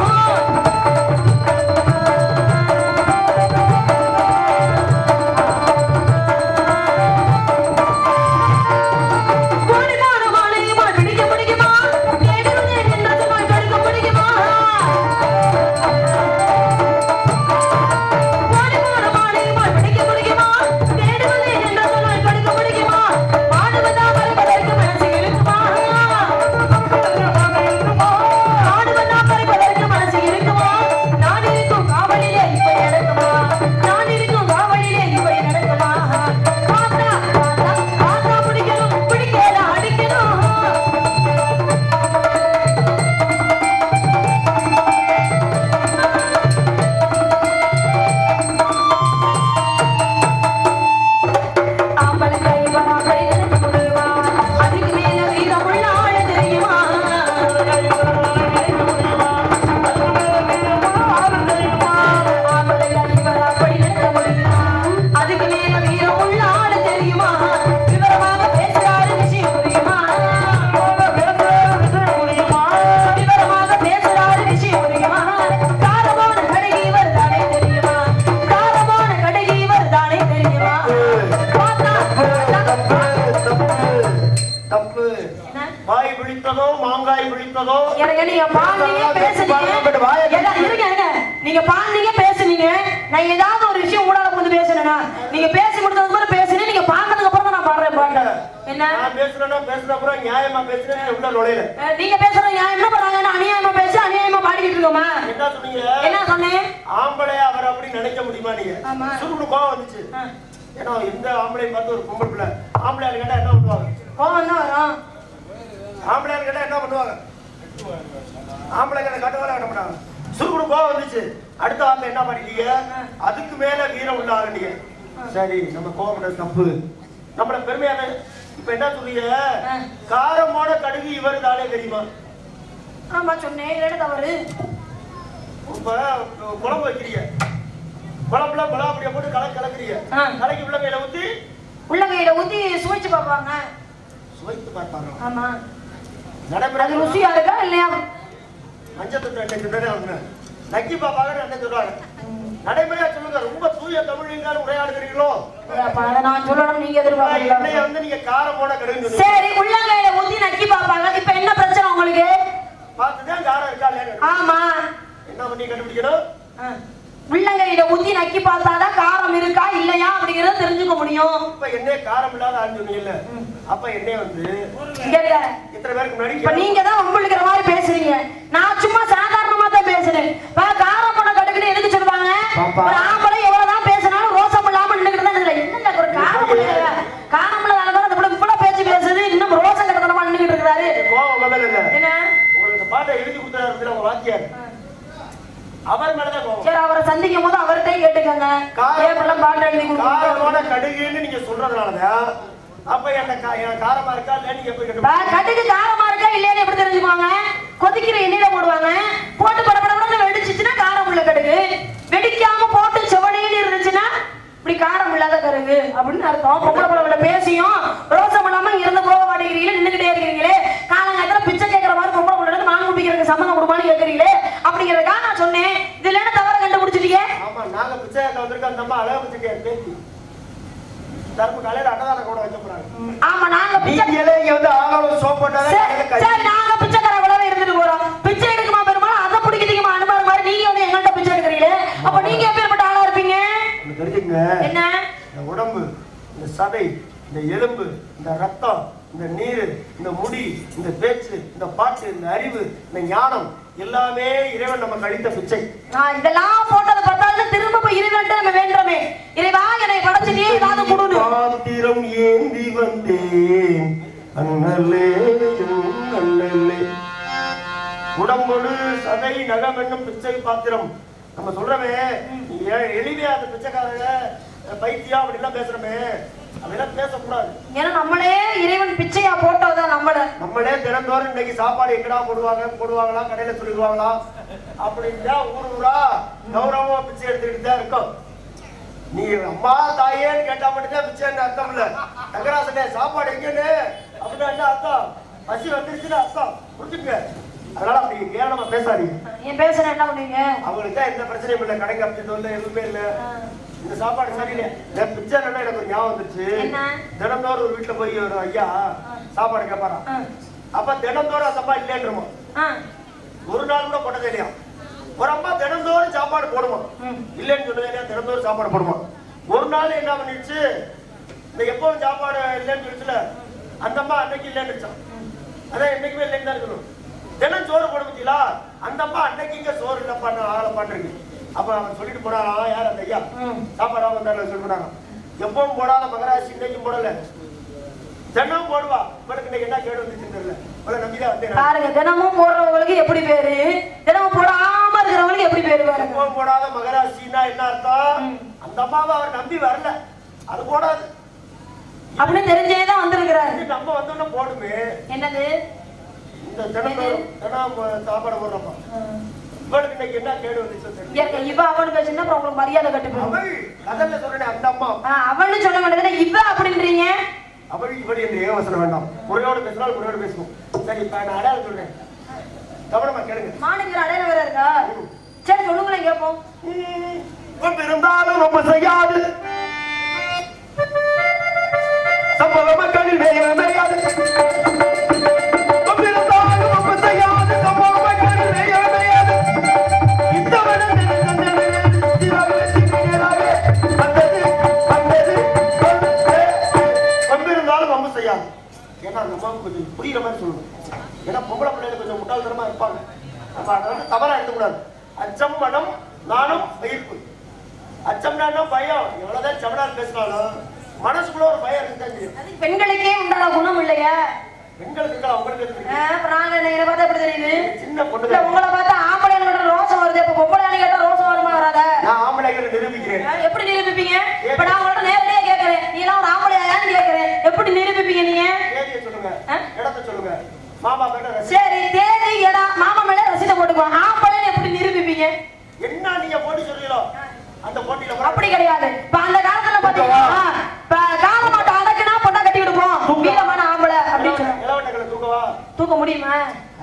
Speaker 3: நீங்க பாண்டீங்க பேசுனீங்க. நான் ஏதாவது ஒரு விஷயம் ஊடால வந்து பேசுனேனா நீங்க பேசி முடிச்சதுக்கு அப்புறம் பேசுனீங்க. நீங்க பாண்டதுக்கு அப்புறம் தான் நான் பாடுறேன் பாட்டு. என்ன
Speaker 1: நான் பேசுறேன்னா பேசுன அப்புறம் நியாயமா பேசுறேன். உள்ள நுழையல.
Speaker 3: நீங்க பேசுறது நியாயம் என்ன பண்றாங்க? நான் அநியாயமா பேசி அநியாயமா பாடிக்கிட்டு இருக்கோமா?
Speaker 1: என்ன சொன்னீங்க? என்ன
Speaker 3: சொன்னேன்?
Speaker 1: ஆம்பளை அவர் அப்படி நினைக்க முடியுமா நீங்க? சுருடு கோவம் வந்துச்சு. ஏன்னா எந்த ஆம்பளையும் பார்த்து ஒரு பொம்பளை பிள்ளை ஆம்பளை கேட்டா என்ன பண்ணுவாங்க?
Speaker 3: கோவம் தான் வரும்.
Speaker 1: ஆம்பளை கேட்டா என்ன பண்ணுவாங்க? ஆம்பளை கேட்ட கட்டவால கட்ட மாட்டாங்க. சுருகுடு கோவம் வந்துச்சு. அடுத்த வார்த்தை என்ன பண்ணிட்டீங்க? அதுக்கு மேல வீரம் உள்ள ஆரம்பிங்க. சரி, நம்ம கோவம் தப்பு. நம்மள பெருமையான இப்ப என்ன சொல்றீங்க? காரமான கடுகு இவரு தானே தெரியுமா?
Speaker 3: ஆமா சொன்னேன். இல்ல தவறு.
Speaker 1: இப்ப குழம்பு வைக்கிறீங்க. குழம்புல மிளகா அப்படியே போட்டு கலக்குறீங்க. கலக்கி
Speaker 3: உள்ளங்கையில ஊத்தி சுவைச்சு பார்ப்பாங்க.
Speaker 1: சுவைத்து பார்ப்பாங்க.
Speaker 3: ஆமா.
Speaker 1: நடைமுறை
Speaker 3: ருசியா இருக்கா இல்லையா?
Speaker 1: மஞ்சத்தூள் என்ன சொல்றாங்க? நக்கி பாப்பாங்க என்ன சொல்றாங்க? நடைமுறையா சொல்லுங்க. ரொம்ப தூய தமிழ்ல உரையாடுகிறீங்களோ?
Speaker 3: அத நான் சொல்லணும், நீங்க எதிர்பார்க்கறீங்க.
Speaker 1: என்னைய வந்து நீங்க காரமோட கடுகு.
Speaker 3: சரி, உள்ளங்கையில ஊத்தி நக்கி பாப்பாங்க. இப்போ என்ன பிரச்சனை உங்களுக்கு?
Speaker 1: பார்த்துதான் காரம் இருக்கா இல்லையா?
Speaker 3: ஆமா.
Speaker 1: என்ன பண்ணி கண்டுபிடிக்கணும்?
Speaker 3: உள்ளங்கையில ஊத்தி நக்கி பார்த்தாதான் காரம் இருக்கா இல்லையா அப்படிங்கறத தெரிஞ்சுக்க முடியும்.
Speaker 1: இப்ப என்ன காரம் இல்லாத ஆள் சொன்னீங்கல்ல, அப்ப என்ன வந்து இத்தனை பேருக்கு முன்னாடி
Speaker 3: இப்ப நீங்க தான் உங்களுக்கு மாதிரி பேசுறீங்க. நான் சும்மா சாதாரணமா தான் பேசுறேன். காரம் பண்ண கடுக்குன்னு எதுக்கு சொல்லுவாங்க? ஒரு ஆம்பளை எவ்வளவுதான் பேசினாலும் ரோசம் இல்லாம நின்னுக்கிட்டு தான் இல்லை. என்ன ஒரு காரம் இல்லாததான் அந்த பிள்ளை இவ்வளவு பேச்சு பேசுது, இன்னும் ரோசம் கட்டத்தனமா நின்னுக்கிட்டு இருக்கிறாரு.
Speaker 1: என்ன உங்களுக்கு பாட்டை எழுதி கொடுத்தாரு உங்க வாத்தியார், அவர் மேலதான் கோவம்.
Speaker 3: சரி, அவரை சந்திக்கும் போது அவர்கிட்ட கேட்டுக்கங்க. பாட்டு எழுதி
Speaker 1: காரமோட கடுகுன்னு நீங்க சொல்றதுனாலதான் அப்ப என்ன காரமா இருக்கா இல்ல நீங்க போய்
Speaker 3: கடுகு காரமா இருக்கா இல்லையான்னு எப்படி தெரிஞ்சுக்குவாங்க? கொதிக்கிற எண்ணெயில போடுவாங்க. போட்டு படபடன்னு வெடிச்சுச்சுன்னா காரம் உள்ள கடுகு. வெடிக்காம போட்டு செவனையில இருந்துச்சுன்னா இப்படி காரம் இல்லாத கடுகு அப்படின்னு அர்த்தம். பொம்பளை பொம்பளை பேசியும் ரோசம் இல்லாம இருந்து போக மாட்டேங்கிறீங்களே, நின்றுகிட்டே இருக்கிறீங்களே, காலங்காலத்துல பிச்சை கேட்கிற மாதிரி பொம்பளை பொண்ணு நான் குடிக்கிறதுக்கு சம்மந்தம் கொடுப்பான்னு கேட்கறீங்களே, அப்படிங்கிறதுக்காக நான் சொன்னேன். இதுல என்ன தவற கண்டுபிடிச்சிட்டீங்க?
Speaker 1: ஆமா, நாங்க பிச்சை கேட்க வந்திருக்கோம். அந்த அம்மா அழகா பிச்சை பேசி தரப்பு காலையில அன்னதான கூட வைக்க போறாங்க.
Speaker 3: ஆமா, நாங்க பிச்சை
Speaker 1: இங்க வந்து ஆளோட சோப் போட்டாலே
Speaker 3: சரி, நாங்க பிச்சைக்கார கூடவே இருந்துட்டு போறோம். பிச்சை எடுக்குமா பெருமாள் அதை பிடிக்கிறதுக்குமா அனுமார் மாதிரி நீங்க வந்து எங்கள்கிட்ட பிச்சை எடுக்கிறீங்களே, அப்ப நீங்க எப்பேற்பட்ட ஆளா இருப்பீங்க?
Speaker 1: தெரிஞ்சுங்க.
Speaker 3: என்ன?
Speaker 1: இந்த உடம்பு, இந்த சதை, இந்த எலும்பு, இந்த ரத்தம், இந்த நீர், இந்த முடி, இந்த பேச்சு, இந்த பாட்டு, இந்த அறிவு, இந்த ஞானம் எல்லாமே இறைவன் நம்ம கழித்த பிச்சை.
Speaker 3: இதெல்லாம் போட்டதை பார்த்தாலும் திரும்ப போய் இறைவன்ட்டு நம்ம வேண்டுமே, இறைவா என்னை படைச்சிட்டே ஏதாவது கொடுன்னு.
Speaker 1: பாத்திரம் ஏந்தி வந்தேன் அண்ணலே அண்ணலே. உடம்பொடு சதை நகம் என்னும் பிச்சை பாத்திரம். நம்ம சொல்றமே எளிமையா அந்த பிச்சைக்காரங்க பைத்தியா அப்படிலாம் பேசுறமே, அதெல்லாம் பேசக்கூடாது.
Speaker 3: ஏன்னா நம்மளே இறைவன் பிச்சையா போட்டோதான் நம்மளே
Speaker 1: தினந்தோறும் இன்னைக்கு சாப்பாடு எங்கடா போடுவாங்களா கடையில சொல்லிடுவாங்களா அப்படின்னா ஊரா கௌரவமா பிச்சை எடுத்துக்கிட்டு தான் இருக்கும். நீ அம்மா தாயேன்னு கேட்டா மட்டும்தான் பிச்சைன்னு அர்த்தம் இல்ல. நகராசனே சாப்பாடு எங்கன்னு அப்படின்னா என்ன அர்த்தம்? பசி வந்துருச்சுன்னு அர்த்தம், புரிஞ்சுங்க. அதனால அப்படி கேரளமா பேசாதீங்க.
Speaker 3: ஏன் பேசுறேன் என்ன பண்ணுவீங்க?
Speaker 1: அவங்களுக்கு தான் எந்த பிரச்சனையும் இல்லை, கடைக்கு அப்படி இல்லை, எதுவுமே இல்லை. இந்த சாப்பாடு சரியில்லை. பிச்சை எனக்கு ஒரு ஞாபகம் வந்துச்சு. தினந்தோறும் ஒரு வீட்டுல போய் ஒரு ஐயா சாப்பாடு கேட்பாராம். அப்ப தினந்தோறும் அந்த அம்மா இல்லைன்றமா, ஒரு நாள் கூட போட்டதே இல்லையா. ஒரு அம்மா தினந்தோறும் சாப்பாடு போடுமா, இல்லைன்னு சொன்னதே இல்லையா, தினந்தோறும் சாப்பாடு போடுமா. ஒரு நாள் என்ன பண்ணிடுச்சு, இந்த எப்பவும் சாப்பாடு இல்லைன்னு சொல்லிச்சுல அந்த அம்மா அன்னைக்கு இல்லைன்னு, அதான் என்னைக்குமே இல்லைன்னு தான் இருக்கணும். தினம் சோறு போட முடியல, அந்த அம்மா அன்னைக்கு இங்க சோறு இல்லப்பா ஆளப்பான்னு. அப்ப அவன் சொல்லிட்டு போனாரா, யார் அந்த ஐயா சாப்பாடா வந்தாரு சொல்லிட்டாங்க. எப்பவும் போடாத மகராசி இன்னைக்கும் போடல, தினமும் போடுவா. இவனுக்கு இன்னைக்கு என்ன கேடு வந்துச்சுன்னு தெரியல, நம்பிதான் வந்து
Speaker 3: பாருங்க. தினமும் போடுறவங்களுக்கு எப்படி பேரு, தினமும் போடாம இருக்கிறவங்களுக்கு எப்படி பேரு பாருங்க.
Speaker 1: எப்பவும் போடாத மகராசின்னா என்ன அர்த்தம்? அந்த அம்மாவை அவர் நம்பி வரல, அது போடாது
Speaker 3: அப்படின்னு தெரிஞ்சேதான் வந்திருக்கிறாரு.
Speaker 1: நம்ம வந்தோம்னா போடுமே.
Speaker 3: என்னது
Speaker 1: இந்த தினம் சாப்பாடு போடுறப்பா இவனுக்கு இன்னைக்கு என்ன கேடு வந்துச்சு?
Speaker 3: இவ அவனு பேசுனா அப்புறம் உங்களுக்கு மரியாதை கட்டுப்போம்.
Speaker 1: அதல்ல சொல்றேன், அந்த அம்மா
Speaker 3: அவனு சொல்ல வேண்டியதுன்னா இவ அப்படின்றீங்க.
Speaker 1: அவள் இவள் என்று ஏவசனம் வேண்டாம், முறையோடு பேசினால் முறையோடு பேசுவோம். சரி, இப்ப நான் அடையாளம் சொல்றேன், கவனமா கேளுங்க.
Speaker 3: மாணிக்கிற அடையாளம் வேற இருக்கா? சரி சொல்லுங்களேன் கேட்போம்.
Speaker 1: இருந்தாலும் ரொம்ப செய்யாது சம்பவ மக்களின் மேயாது, புரியுற மாதிரி சொல்லணும். ஏன்னா பொம்பளை பிள்ளைங்க கொஞ்சம் முட்டாள்தனமா இருப்பாங்க, நம்ம அதை வந்து தவறா எடுத்துக்கூடாது. அச்சம் மனம் நானும் பயிர்ப்பு. அச்சம்னா பயம், எவ்வளவுதான் செவனால் பேசினாலும் மனசுக்குள்ள ஒரு பயம் இருக்கு.
Speaker 3: பெண்களுக்கே உண்டான குணம் இல்லையா?
Speaker 1: பெண்களுக்கு அவங்களுக்கு
Speaker 3: பார்த்தா எப்படி தெரியுது?
Speaker 1: சின்ன பொண்ணு
Speaker 3: உங்களை பார்த்தா ஆம்பளை ரோசம் வருது, இப்ப பொம்பளை கேட்டா ரோசம் வருமா வராத?
Speaker 1: நான் ஆம்பளைகளை நிரூபிக்கிறேன்.
Speaker 3: எப்படி நிரூபிப்பீங்க? இப்ப நான் உங்கள்ட்ட நேரடியா கேட்கிறேன், நீ எல்லாம் ஒரு ஆம்பளையான்னு கேட்கிறேன், எப்படி நிரூபிப்பீங்க நீங்க?
Speaker 1: சொல்லுங்க, இடத்த சொல்லுங்க. மாமா மேல
Speaker 3: சரி, தேதி இடம் மாமா மேல ரசீதை போட்டுக்குவோம். ஆம்பளைன்னு எப்படி நிரூபிப்பீங்க?
Speaker 1: என்ன நீங்க போட்டி சொல்றீங்களோ அந்த போட்டியில
Speaker 3: அப்படி கிடையாது. இப்ப அந்த காலத்துல பாத்தீங்கன்னா கால மாட்டை அடக்குனா பொண்ணா கட்டி விடுப்போம், வீரமான ஆம்பளை அப்படின்னு சொல்லுவாங்க. தூக்க முடியுமா?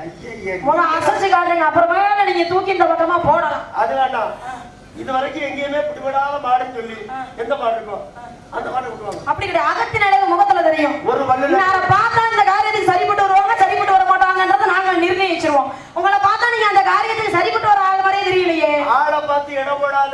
Speaker 3: அசைச்சு காட்டுங்க, அப்புறமா நீங்க தூக்கி இந்த பக்கமா போடலாம்.
Speaker 1: அது வேண்டாம். இது வரைக்கும் எங்கேயுமே பிடிபடாத மாடுன்னு சொல்லி எந்த மாடு இருக்கும் அந்த மாடு விட்டுவாங்க.
Speaker 3: அப்படி கிடையாது, அகத்தின் அழகு முகத்துல தெரியும்.
Speaker 1: ஒரு
Speaker 3: பார்த்தா இந்த காரியத்துக்கு சரிப்பட்டு வருவாங்க, சரிப்பட்டு வர மாட்டாங்கன்றத நாங்க நிர்ணயிச்சிருவோம். உங்களை பார்த்தா நீங்க அந்த காரியத்துக்கு சரிப்பட்டு வர ஆள் மாதிரியே தெரியலையே.
Speaker 1: ஆளை பார்த்து இடம் போடாத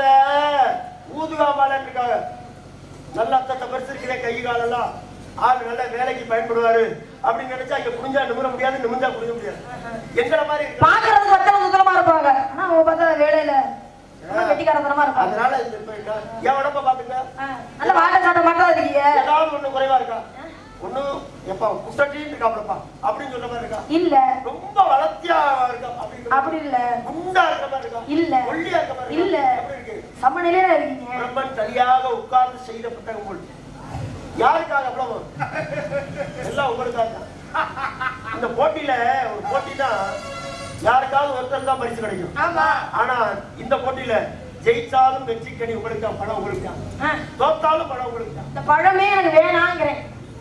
Speaker 1: ஊதுகாமால இருக்காங்க. நல்ல அத்தத்தை பெருசு இருக்கிற கை காலெல்லாம் ஆள் நல்ல வேலைக்கு பயன்படுவாரு அப்படின்னு நினைச்சா இங்க புரிஞ்சா நிமிர முடியாது, நிமிஞ்சா புரிய முடியாது. எங்களை மாதிரி
Speaker 3: பாக்குறது பத்தல சுத்தமா இருப்பாங்க, ஆனா அவங்க பார்த்தா வேலையில வெட்டிக்காரத்தனமா இருப்பாங்க.
Speaker 1: அதனால என் உடம்ப பாத்துங்க,
Speaker 3: நல்ல வாட்ட சாட்ட மாட்டா இருக்கீங்க.
Speaker 1: ஏதாவது ஒண்ணு குறைவா இருக்கா? ஒண்ணு எப்ப குட்டட்டின்னு இருக்காப்லப்பா அப்படின்னு சொல்ற மாதிரி இருக்கா?
Speaker 3: இல்ல. ரொம்ப
Speaker 1: வளர்த்தியா இருக்கா?
Speaker 3: அப்படி இல்ல.
Speaker 1: குண்டா இருக்க மாதிரி இருக்கா?
Speaker 3: இல்ல.
Speaker 1: ஒல்லியா இருக்க மாதிரி
Speaker 3: இல்ல. சமநிலையில இருக்கீங்க.
Speaker 1: பிரம்மன் தனியாக உட்கார்ந்து செய்த புத்தகம் போல். யாருக்காக அவ்வளவு? எல்லாம் உங்களுக்காக. இந்த போட்டியில ஒரு போட்டினா யாருக்காவது ஒருத்தர் தான் பரிசு கிடைக்கும். ஆனா இந்த போட்டியில ஜெயிச்சாலும் வெற்றி கனி உங்களுக்கு, பணம் உங்களுக்கு, தோத்தாலும் பணம் உங்களுக்கு.
Speaker 3: இந்த பழமே எனக்கு வேணாங்கிறேன்.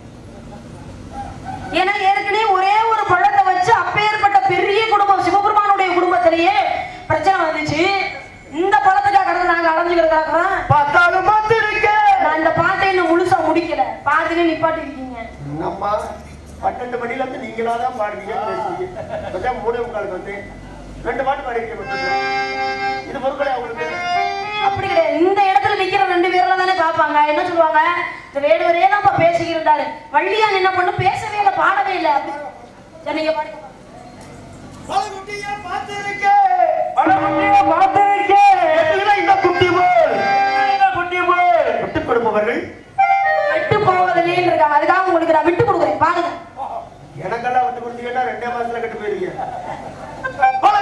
Speaker 3: ஏன்னா ஏற்கனவே ஒரே ஒரு பழத்தை வச்சு அப்பேற்பட்ட பெரிய குடும்பம் சிவபெருமானுடைய குடும்பத்திலேயே பிரச்சனை வந்துச்சு. இந்த பழத்துக்காக கடந்து நாங்க அடைஞ்சுக்கிறதுக்காக
Speaker 1: பார்த்தாலும் பார்த்திருக்கேன்.
Speaker 3: நான் இந்த பாட்டை இன்னும் முழுசா முடிக்கல, பாதியில நிப்பாட்டி இருக்கீங்க.
Speaker 1: அம்மா 12 மணில இருந்து நீங்களா தான் பாடுவீங்க, பேசுவீங்க. 3:45 வந்து 2 பாட்டு பாடிருக்கீங்க. இது பொருட்களே அவங்களுக்கு
Speaker 3: அப்படி கிடையாது. இந்த இடத்துல நிக்கிற 2 பேர்ல தானே பாப்பாங்க. என்ன சொல்லுவாங்க, இந்த வேடுவரே தான் பேசிக்கிட்டாரு, வள்ளியான் என்ன பண்ணு பேசவே இல்லை, பாடவே இல்லை. சரி நீங்க பாடுங்க.
Speaker 1: பழகுட்டியா பார்த்திருக்கேன், பழகுட்டியா பார்த்திருக்கேன். இந்த குட்டி போல், இந்த குட்டி போல் விட்டு கொடுப்பவர்கள்
Speaker 3: விட்டு போவதில்லை இருக்காங்க. அதுக்காக உங்களுக்கு நான் விட்டு கொடுக்குறேன், பாருங்க.
Speaker 1: எனக்கெல்லாம் விட்டு கொடுத்தீங்கன்னா 2 மாசத்துல கட்டு போயிருக்கீங்க.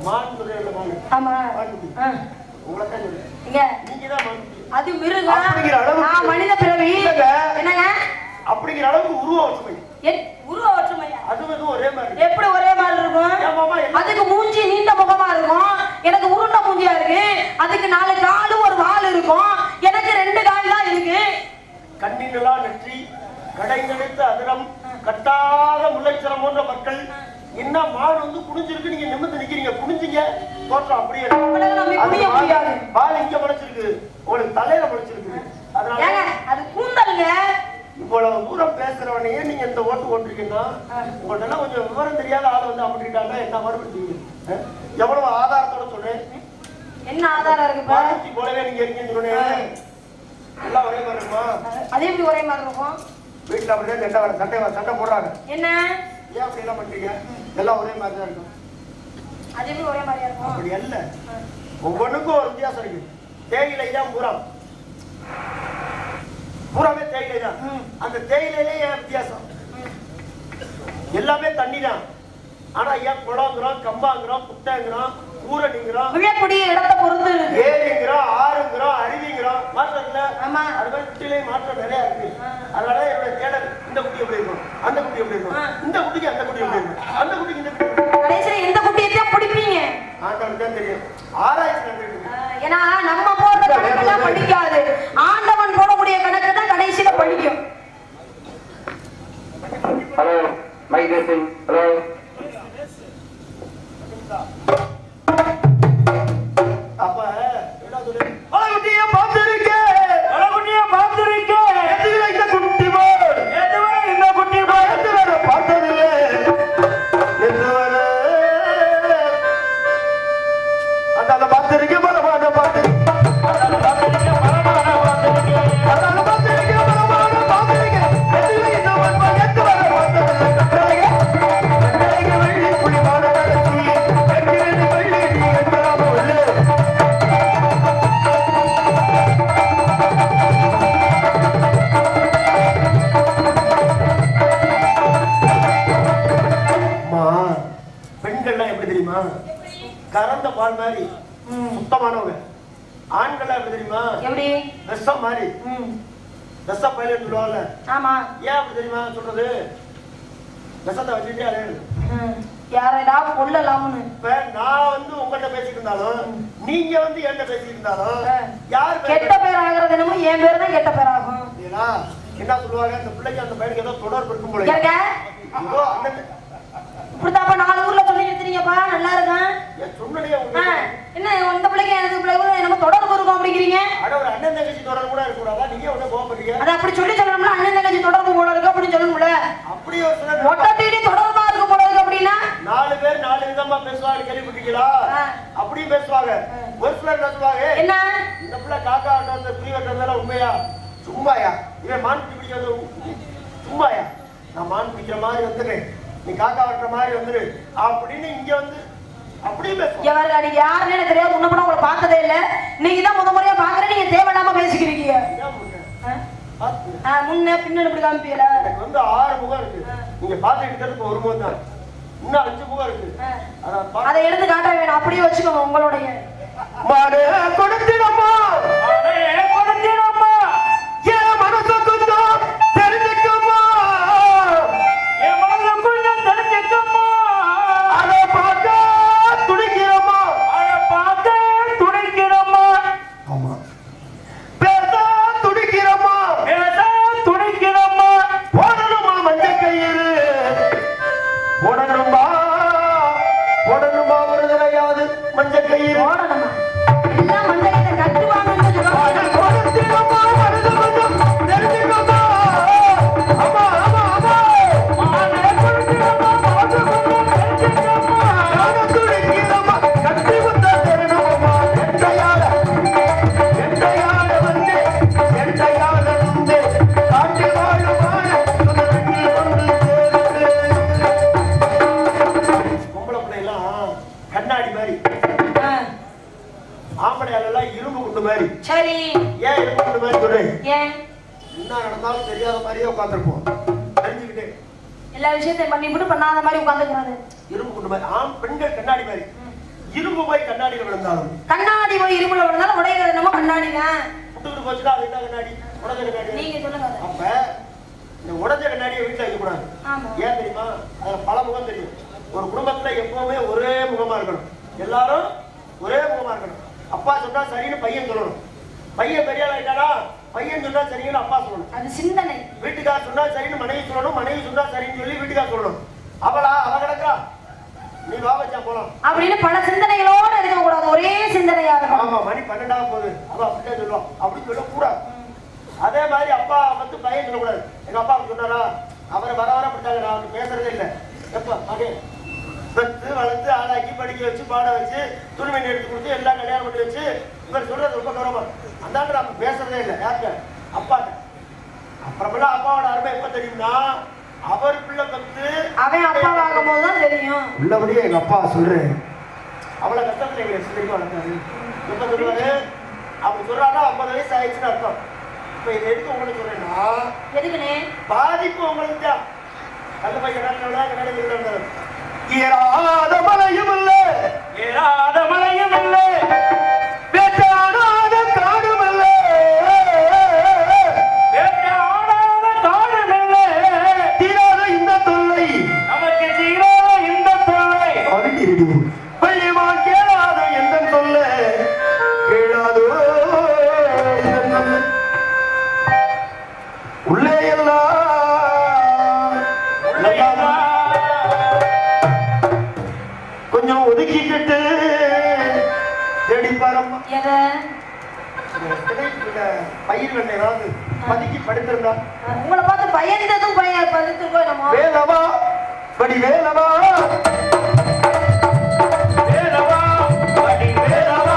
Speaker 1: மான் துறையில மான்.
Speaker 3: ஆமா.
Speaker 1: உங்களை தான் சொல்றேன்.
Speaker 3: இங்க
Speaker 1: நீங்க தான் மான்.
Speaker 3: அது மிருகம்.
Speaker 1: அப்படிங்கிற அளவுக்கு
Speaker 3: நான் மனித பிறவி. என்னங்க?
Speaker 1: அப்படிங்கிற அளவுக்கு உருவ ஒற்றுமை.
Speaker 3: உருவ ஒற்றுமையா?
Speaker 1: அது ஒரே மாதிரி.
Speaker 3: எப்படி ஒரே மாதிரி இருக்கும்? அதுக்கு மூஞ்சி நீண்ட முகமா இருக்கும், எனக்கு உருண்ட மூஞ்சியா இருக்கு. அதுக்கு 4 காலு ஒரு வால் இருக்கும், எனக்கு 2 கால் தான் இருக்கு.
Speaker 1: கண்ணினலா நெற்றி, கடைந்தெடுத்த அதிரம், கட்டாத முல்லைச்சரம் போன்ற மக்கள். என்ன மாடு வந்து குனிஞ்சிருக்கு, நீங்க நிமிர்ந்து நிக்கிறீங்க, குனிஞ்சிங்க, தோற்றம் அப்படியே பால் இங்க முளைச்சிருக்கு, உங்களுக்கு தலையில முளைச்சிருக்கு. அதனால
Speaker 3: அது கூந்தல்ங்க.
Speaker 1: இவ்வளவு தூரம் பேசுறவனையே நீங்க இந்த ஓட்டு ஓட்டுறீங்கன்னா உங்கள்ட்ட கொஞ்சம் விவரம் தெரியாத ஆள் வந்து அப்படின்ட்டாங்க. என்ன மறுபடியும் எவ்வளவு ஆதாரத்தோட சொல்றேன்.
Speaker 3: என்ன ஆதாரம் இருக்கு?
Speaker 1: போலவே நீங்க இருக்கீங்கன்னு சொன்னேன். எல்லாம் ஒரே மாதிரி இருக்குமா?
Speaker 3: அதே எப்படி ஒரே மாதிரி இருக்கும்?
Speaker 1: வீட்டுல அப்படியே சண்டை போடுறாங்க.
Speaker 3: என்ன
Speaker 1: ஏன் அப்படி எல்லாம் பண்றீங்க? எல்லாம் ஒரே மாதிரி தான் இருக்கும்.
Speaker 3: அது எப்படி ஒரே மாதிரியா இருக்கும்?
Speaker 1: அப்படி அல்ல, ஒவ்வொன்றுக்கும் ஒரு வித்தியாசம் இருக்கு. தேயிலை தான் பூராமே தேயிலை தான். அந்த தேயிலையிலே ஏன் வித்தியாசம்? எல்லாமே தண்ணி தான். ஆனா ஏன் குளங்கிறோம், கம்பாங்கிறோம், குட்டைங்கிறோம், ஊரணிங்கிறோம்,
Speaker 3: விழக்கூடிய இடத்தை பொறுத்து
Speaker 1: ஏரிங்கிறோம், ஆறுங்கிறோம், அருவிங்கிறோம். மாற்றம் இல்ல?
Speaker 3: ஆமா.
Speaker 1: அது மாதிரி குட்டிலையும் மாற்றம் நிறைய இருக்கு. அதனால என்னுடைய தேடல் இந்த குட்டி எப்படி இருக்கும், அந்த குட்டி எப்படி இருக்கும், இந்த குட்டிக்கு அந்த குட்டி எப்படி இருக்கும், அந்த குட்டிக்கு இந்த குட்டி. கடைசியில எந்த குட்டியைத்தான் பிடிப்பீங்க? ஆண்டவனுக்கு தான் தெரியும். ஆராய்ச்சி நடந்துருக்கு.
Speaker 3: ஏன்னா நம்ம போடுற கணக்கெல்லாம் படிக்காது, ஆண்டவன் போடக்கூடிய கணக்கு தான் கடைசியில படிக்கும்.
Speaker 4: Hello mic testing. ஹலோ
Speaker 1: அப்ப என்ன சொல்லு? அழகுட்டிய பார்த்திருக்கேன், அழகுட்டிய பார்த்திருக்கேன். எதுவரை இந்த குட்டி போல், எதுவரை இந்த குட்டி போல், எதுவரை பார்த்ததில்லை, எதுவரை அந்த பார்த்திருக்கேன், மரமான பார்த்திருக்கேன், அந்த பார்த்திருக்கேன், மரமான பார்த்திருக்கேன், அந்த பார்த்திருக்கேன், மரமான பார்த்திருக்கேன். எதுவரை இந்த வன்பா, எதுவரை பார்த்ததில்லை, கட்டளைக்கு வெள்ளி புலிமான கடைசி, கட்டிலிருந்து வெள்ளி நீ எத்தலாம உள்ளே. பெண்கள்லாம் எப்படி தெரியுமா? கறந்த பால் மாதிரி சுத்தமானவங்க. ஆண்கள்லாம் எப்படி தெரியுமா?
Speaker 3: எப்படி?
Speaker 1: விஷம் மாதிரி. விஷ பைலட் சொல்லுவாங்கல்ல.
Speaker 3: ஆமா.
Speaker 1: ஏன் அப்படி தெரியுமா சொல்றது? விஷத்தை வச்சுட்டே அதே
Speaker 3: யாரடா கொல்லலாம்னு.
Speaker 1: இப்ப நான் வந்து உங்கள்கிட்ட பேசிட்டு இருந்தாலும், நீங்க வந்து என்கிட்ட பேசிட்டு இருந்தாலும், யார்
Speaker 3: கெட்ட பேர் ஆகிறது என்னமோ என் பேர் தான் கெட்ட பேர் ஆகும்.
Speaker 1: என்ன சொல்லுவாங்க? இந்த பிள்ளைக்கு அந்த பையனுக்கு ஏதோ தொடர்பு இருக்கும் போல.
Speaker 3: ஏதோ அண்ணன் இப்படிதாப்பா 4 ஊர்ல சொல்லி எடுத்துறீங்கப்பா, நல்லா இருக்கேன். என்ன இந்த பிள்ளைக்கு எனக்கு பிள்ளைக்கு நம்ம தொடர்பு இருக்கும் அப்படிங்கிறீங்க?
Speaker 1: அட ஒரு அண்ணன் தங்கச்சி தொடர்பு கூட இருக்க கூடாதா? நீங்க உடனே கோபப்படுறீங்க.
Speaker 3: அது அப்படி சொல்லி சொல்லணும்ல, அண்ணன் தங்கச்சி தொடர்பு போல இருக்கு அப்படின்னு சொல்லணும்ல.
Speaker 1: அப்படி ஒரு சில
Speaker 3: ஒட்டடி தொடர்பா இருக்கு போல இருக்கு அப்படின்னா
Speaker 1: 4 பேர் 4 விதமா பேசுவாங்க. கேள்விப்பட்டீங்களா? அப்படியும் பேசுவாங்க. ஒரு சிலர் பேசுவாங்க, என்ன இந்த பிள்ளை காக்கா அந்த புரிய வெட்டறதால உண்மையா? சும்மாயா? இவன் மான் பிடிக்கிறது சும்மாயா? நான் மான் பிடிக்கிற மாதிரி வந்துடுறேன், நீ காக்கா வெட்டுற மாதிரி வந்துரு அப்படின்னு இங்க வந்து அப்படியே பேசுவாங்க.
Speaker 3: நீங்க யாருன்னு எனக்கு தெரியாது, முன்ன கூட உங்களை பார்த்ததே இல்ல, நீங்க தான் முத முறையா பாக்குறேன். நீங்க தேவையில்லாம பேசிக்கிறீங்க. முன்ன பின்ன இப்படி காமிப்பீங்களா?
Speaker 1: எனக்கு வந்து 6 முகம் இருக்கு, நீங்க பாத்துட்டு இருக்கிறதுக்கு ஒரு முகம் தான், இன்னும் 5 முகம் இருக்கு.
Speaker 3: அதை எடுத்து காட்ட வேணும், அப்படியே வச்சுக்கோங்க உங்களுடைய.
Speaker 1: மாடு கொடுத்திடம்மா, கொடுத்திடம்மா, என் மனசு கொஞ்சம் தெரிஞ்சுக்கம்மா, என் மனசு கொஞ்சம் தெரிஞ்சுக்கம்மா, அதை பார்க்க துடிக்கிறம்மா, அதை பார்க்க துடிக்கிறம்மா, ஆமா பேச துடிக்கிறம்மா, பேச துடிக்கிறம்மா, போடணுமா மஞ்சள் கயிறு, போடணுமா போடணுமா ஒரு நிலையாது மஞ்சள் கயிறு,
Speaker 3: போடணுமா எல்லாம் மஞ்சள் கயிறு கட்டுவாங்கன்னு சொல்லுவாங்க.
Speaker 1: கண்ணாடி மாதிரி, ஆம்பளையால இரும்பு குண்டு மாதிரி.
Speaker 3: சரி,
Speaker 1: ஏன் இரும்பு குண்டு மாதிரி சொல்றேன்?
Speaker 3: ஏன்
Speaker 1: என்ன நடந்தாலும் தெரியாத மாதிரியே உட்காந்துருப்போம், தெரிஞ்சுக்கிட்டே
Speaker 3: எல்லா விஷயத்தையும் பண்ணிவிட்டு பண்ணாத மாதிரி உட்காந்துக்கிறது.
Speaker 1: இரும்பு குண்டு மாதிரி. பெண்கள் கண்ணாடி மாதிரி. இரும்பு போய் கண்ணாடியில விழுந்தாலும்
Speaker 3: கண்ணாடி போய் இரும்புல விழுந்தாலும் உடையிறது என்னமோ கண்ணாடிங்க.
Speaker 1: புட்டுக்கிட்டு போச்சுன்னா அது என்ன கண்ணாடி? உடஞ்ச கண்ணாடி.
Speaker 3: நீங்க சொல்லுங்க.
Speaker 1: அப்ப இந்த உடஞ்ச கண்ணாடியை வீட்டுல வைக்கக்கூடாது. ஏன் தெரியுமா? அதுல பல முகம் தெரியும். ஒரு குடும்பத்துல எப்பவுமே ஒரே முகமா இருக்கணும். எல்லாரும் ஒரே முகமா இருக்கணும். அப்பா சொன்னா சரின்னு பையன் சொல்லணும். பையன் பெரிய ஆள் ஆயிட்டானா பையன் சொன்னா சரின்னு அப்பா சொல்லணும்.
Speaker 3: அது சிந்தனை.
Speaker 1: வீட்டுக்கார் சொன்னா சரின்னு மனைவி சொல்லணும். மனைவி சொன்னா சரின்னு சொல்லி வீட்டுக்கார் சொல்லணும். அவ கிடக்கா நீ வா வச்சா போலாம்
Speaker 3: அப்படின்னு பல சிந்தனைகளோட இருக்க கூடாது. ஒரே சிந்தனையா இருக்கும்.
Speaker 1: ஆமா, மணி 12 போகுது அவ அப்படியே சொல்லுவான். அப்படி சொல்லக்கூடாது. அதே மாதிரி அப்பா வந்து பையன் சொல்லக்கூடாது. எங்க அப்பா சொன்னாரா அவரை வர அப்படிட்டாங்க. நான் அவனுக்கு பேசுறதே இல்லை. எப்ப மகே பெற்று வளர்த்து ஆளாக்கி படிக்க வச்சு பாட வச்சு துணிமணி எடுத்து கொடுத்து எல்லாம் கல்யாணம் பண்ணி வச்சு இவர் சொல்றது ரொம்ப கௌரவமா. அந்தாண்டு நம்ம பேசுறதே இல்லை. யார்கிட்ட? அப்பாட்ட. அப்புறமெல்லாம் அப்பாவோட அருமை எப்ப தெரியும்னா அவர் பிள்ளை பத்து
Speaker 3: அவன் அப்பா வாங்கும் போதுதான் தெரியும்.
Speaker 1: உள்ளபடியே எங்க அப்பா சொல்றேன் அவ்வளவு கஷ்டத்துல எங்க சிந்தனைக்கு வளர்த்தாரு. எப்ப சொல்லுவாரு? அப்படி சொல்றாருன்னா 50 வயசு ஆயிடுச்சுன்னு அர்த்தம். இப்ப இதை எதுக்கு உங்களுக்கு சொல்றேன்னா
Speaker 3: எதுக்குனே
Speaker 1: பாதிப்பு உங்களுக்கு தான். கல்ல போய் கண்ணாடி ஏறாத மலையும் இல்லை, ஏறாத மலையும் இல்லை, வேட்டாடாத காடும் இல்லை, வேட்டாடாத காடும் இல்லை, தீராத இந்த தொல்லை நமக்கு தீராத இந்த தொல்லை அடிக்கிறது பையமா கேளாத எந்த தொல்லை கேளாதோ உள்ளே எல்லாம் கொஞ்சம் ஒதுக்கிக்கிட்டு தேடி பாருமா. பயிர்கள் ஏதாவது பதுக்கி படுத்திருந்தா
Speaker 3: உங்களை பார்த்து பயந்ததும் படுத்துருக்கோம் நம்ம.
Speaker 1: வேலவா படி வேலவா வேலவா படி வேலவா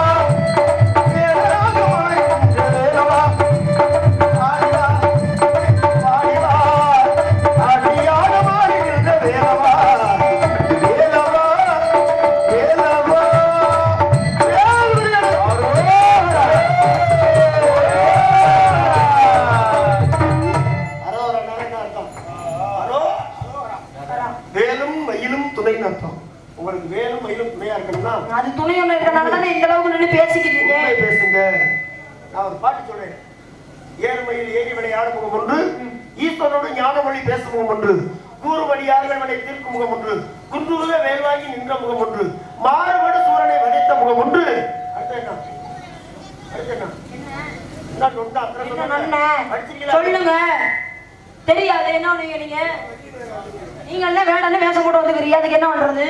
Speaker 1: வேலவா ஆடிவா ஆடிவா ஆடியாக மாறுகின்ற வேலவா வேலவா வேலவா வேலும் மயிலும் துணைன்னு அர்த்தம். உங்களுக்கு வேலும் மயிலும் துணையா இருக்கணும்னா
Speaker 3: அது துணை ஒண்ணு இருக்கனால தானே இந்த அளவுக்கு நின்று பேசிக்கிட்டீங்க.
Speaker 1: பேசுங்க. நான் ஒரு பாட்டு சொல்றேன். ஏறுமயில் ஏறி விளையாடு முகம் ஒன்று, ஈஸ்வரோடு ஞானமொழி பேசும் முகம் ஒன்று, கூறுவடி யார்களை தீர்க்கும் முகம் ஒன்று, குன்றுருக வேல்வாங்கி நின்ற முகம் ஒன்று, மாறுபடு சூரனை வதைத்த முகம் ஒன்று. அடுத்து என்ன? அடுத்து என்ன?
Speaker 3: சொல்லுங்க. தெரியாது என்ன நீங்க நீங்க எல்லாம் வேடன்னு வேஷம் போட்டு வந்துக்கிறீங்க. அதுக்கு என்ன பண்றது?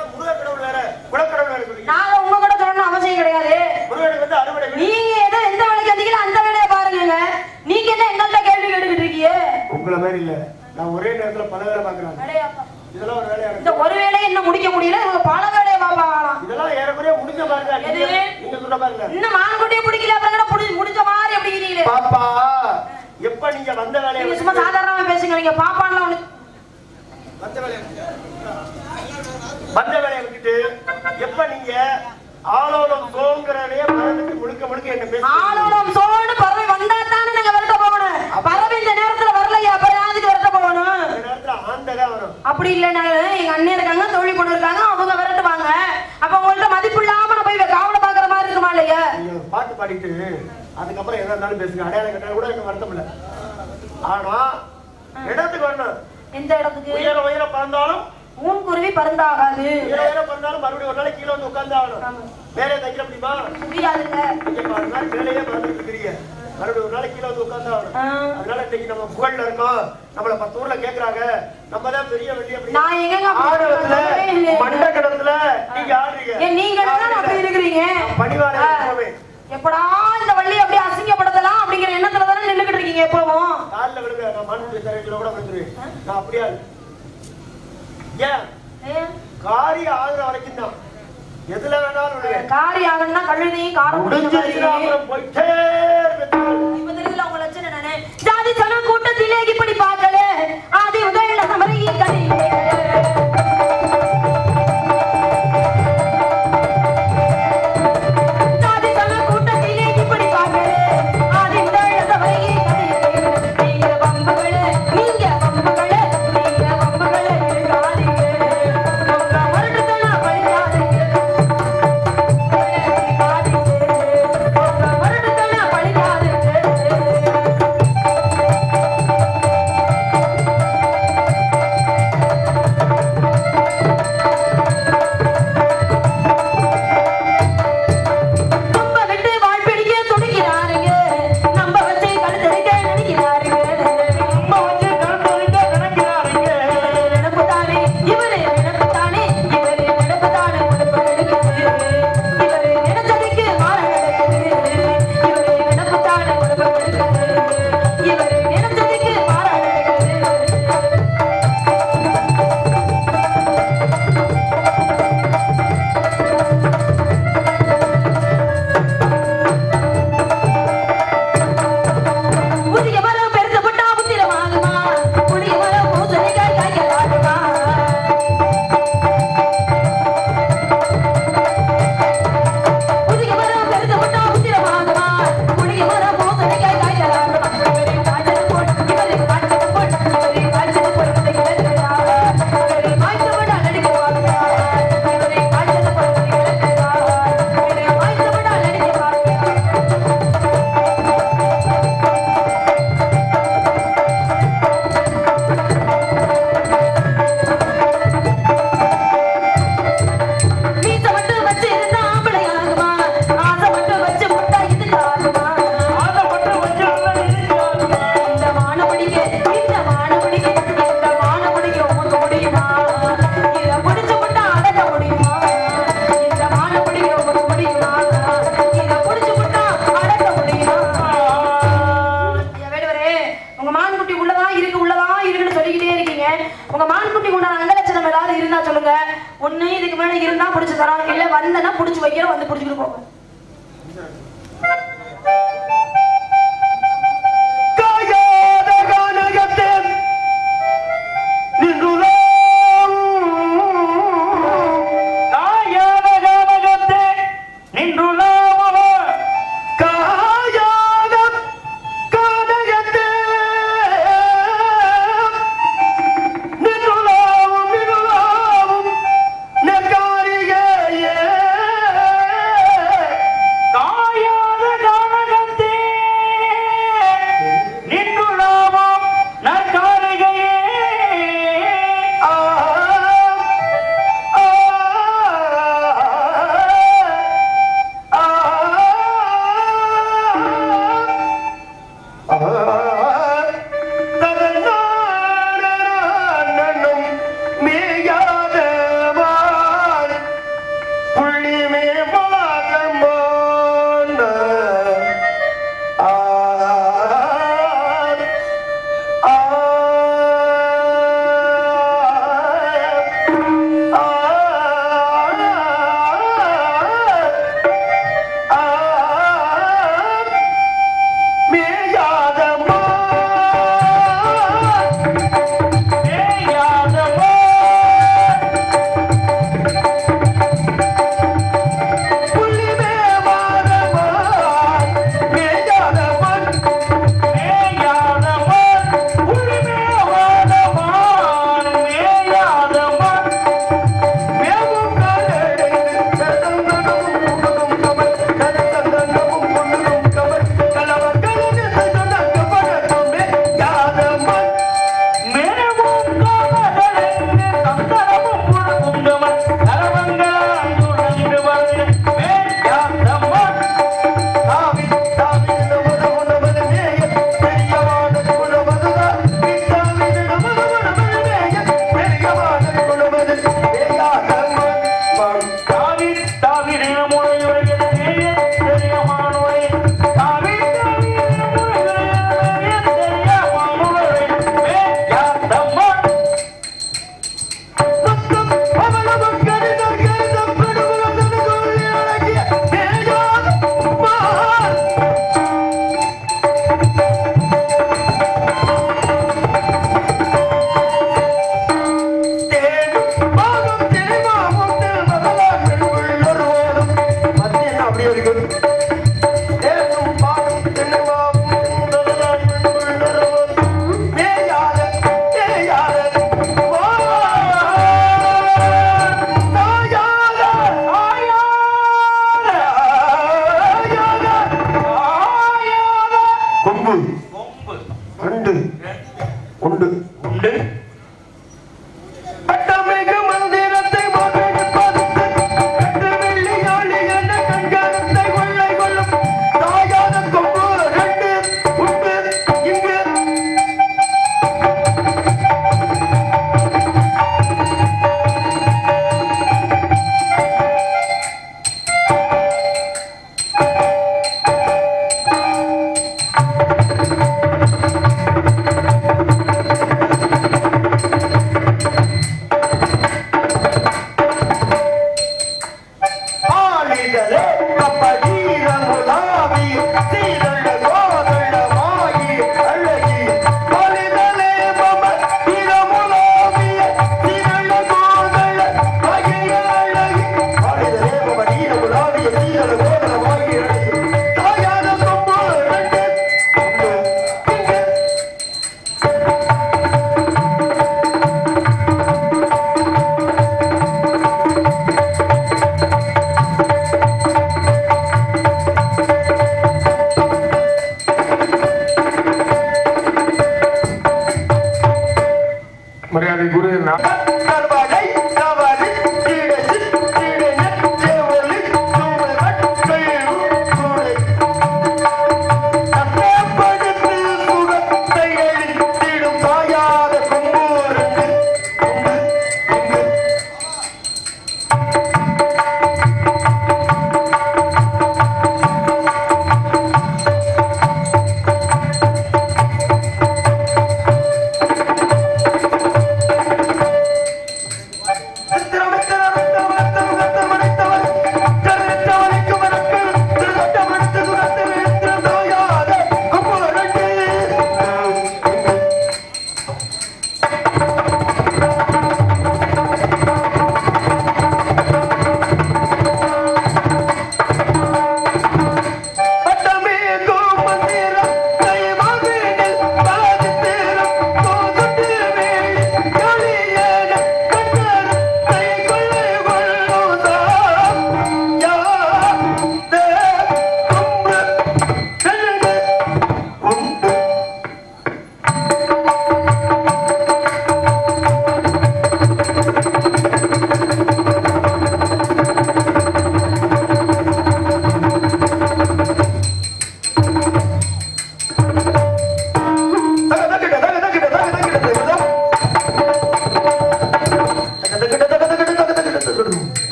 Speaker 3: நாங்க உங்க கூட சொல்லணும் அவசியம் கிடையாது. நீங்க ஏதோ எந்த வேலைக்கு வந்தீங்களோ அந்த வேலையை பாருங்க. நீங்க என்ன எங்கள்கிட்ட கேள்வி கேட்டுக்கிட்டு இருக்கீங்க?
Speaker 1: உங்களை மாதிரி இல்ல, நான் ஒரே நேரத்துல பல வேலை பாக்குறேன். இதெல்லாம் ஒரு வேலையா?
Speaker 3: இந்த ஒரு வேலையை இன்னும் முடிக்க முடியல. இவங்க பல வேலையை பாப்பாங்களாம்.
Speaker 1: இதெல்லாம் ஏறக்குறைய முடிஞ்ச பாருங்க. நீங்க சொல்ற பாருங்க.
Speaker 3: இன்னும் மான்குட்டியே பிடிக்கல, அப்புறம் முடிஞ்ச மாதிரி அப்படிங்கிறீங்களே.
Speaker 1: பாப்பா எப்ப நீங்க வந்த வேலையை
Speaker 3: நீங்க சும்மா சாதாரணமா பேசுங்க. நீங்க பாப்பான்லாம் ஒண்ணு
Speaker 1: வந்த வேலையை விட்டுட்டு எப்ப நீங்க ஆலோலம் சோங்கிறதே மறந்துட்டு முழுக்க முழுக்க என்ன பேச
Speaker 3: ஆலோலம் சோன்னு பறவை வந்தா தானே நாங்க விரட்ட போகணும். பறவை இந்த நேரத்துல வரலையா? அப்புறம் யாருக்கு விரட்ட போகணும்?
Speaker 1: இந்த நேரத்துல ஆண்டதான் வரும்.
Speaker 3: அப்படி இல்லைன்னா எங்க அண்ணன் இருக்காங்க, தோழி பொண்ணு இருக்காங்க, அவங்க விரட்டுவாங்க. அப்ப உங்கள்ட்ட மதிப்பு இல்லாம நான் போய் காவலை பாக்குற மாதிரி இருக்குமா இல்லையா?
Speaker 1: பாட்டு பாடிட்டு அதுக்கப்புறம் எதா இருந்தாலும் பேசுங்க. அடையாளம் கட்டாலும் கூட எனக்கு வருத்தம் இல்லை. ஆனா இடத்துக்கு வரணும்.
Speaker 3: எந்த இடத்துக்கு?
Speaker 1: உயர உயர பறந்தாலும்
Speaker 3: ஊன் குருவி பறந்தாகாது.
Speaker 1: உயர உயர பறந்தாலும் மறுபடியும் ஒரு நாளைக்கு கீழே வந்து உட்கார்ந்து ஆகணும். வேலையை தைக்க முடியுமா?
Speaker 3: முடியாதுங்க.
Speaker 1: நீங்க பாரு நாள் வேலையே மறந்துட்டு இருக்கிறீங்க. மறுபடியும் ஒரு நாளைக்கு கீழே வந்து உட்கார்ந்து ஆகணும். அதனால இன்னைக்கு நம்ம புகழ்ல இருக்கோம். நம்மள 10 ஊர்ல கேக்குறாங்க. நம்ம தான் பெரிய வெள்ளி அப்படி.
Speaker 3: நான் எங்க
Speaker 1: ஆடுறதுல மண்டகடத்துல நீங்க ஆடுறீங்க.
Speaker 3: நீங்க தான் அப்படி இருக்கிறீங்க.
Speaker 1: பணிவாளர் எப்பவுமே
Speaker 3: எப்படா இந்த வள்ளி அப்படியே அசிங்கப்படுத்தலாம் அப்படிங்கிற எண்ணத்துல தானே நின்னுகிட்டு இருக்கீங்க. எப்பவும்
Speaker 1: காலில் விழுங்க. நான் மண்ணு தரையில கூட விழுந்துருவேன். நான் அப்படியா ஏன் காரி ஆகுற வரைக்கும் தான் எதுல வேணாலும் விழுவேன்.
Speaker 3: காரி ஆகணும்னா கழுதையும் காரம்
Speaker 1: போயிட்டே
Speaker 3: உங்க லட்சணம் நானே ஜாதி சன கூட்டத்திலே இப்படி பார்க்கல ஆதி உதவில சமரகி கடி இருந்தா புடிச்சு தரோம், இல்ல வந்தனா புடிச்சு வைக்கிறோம், வந்து புடிச்சுட்டு போங்க.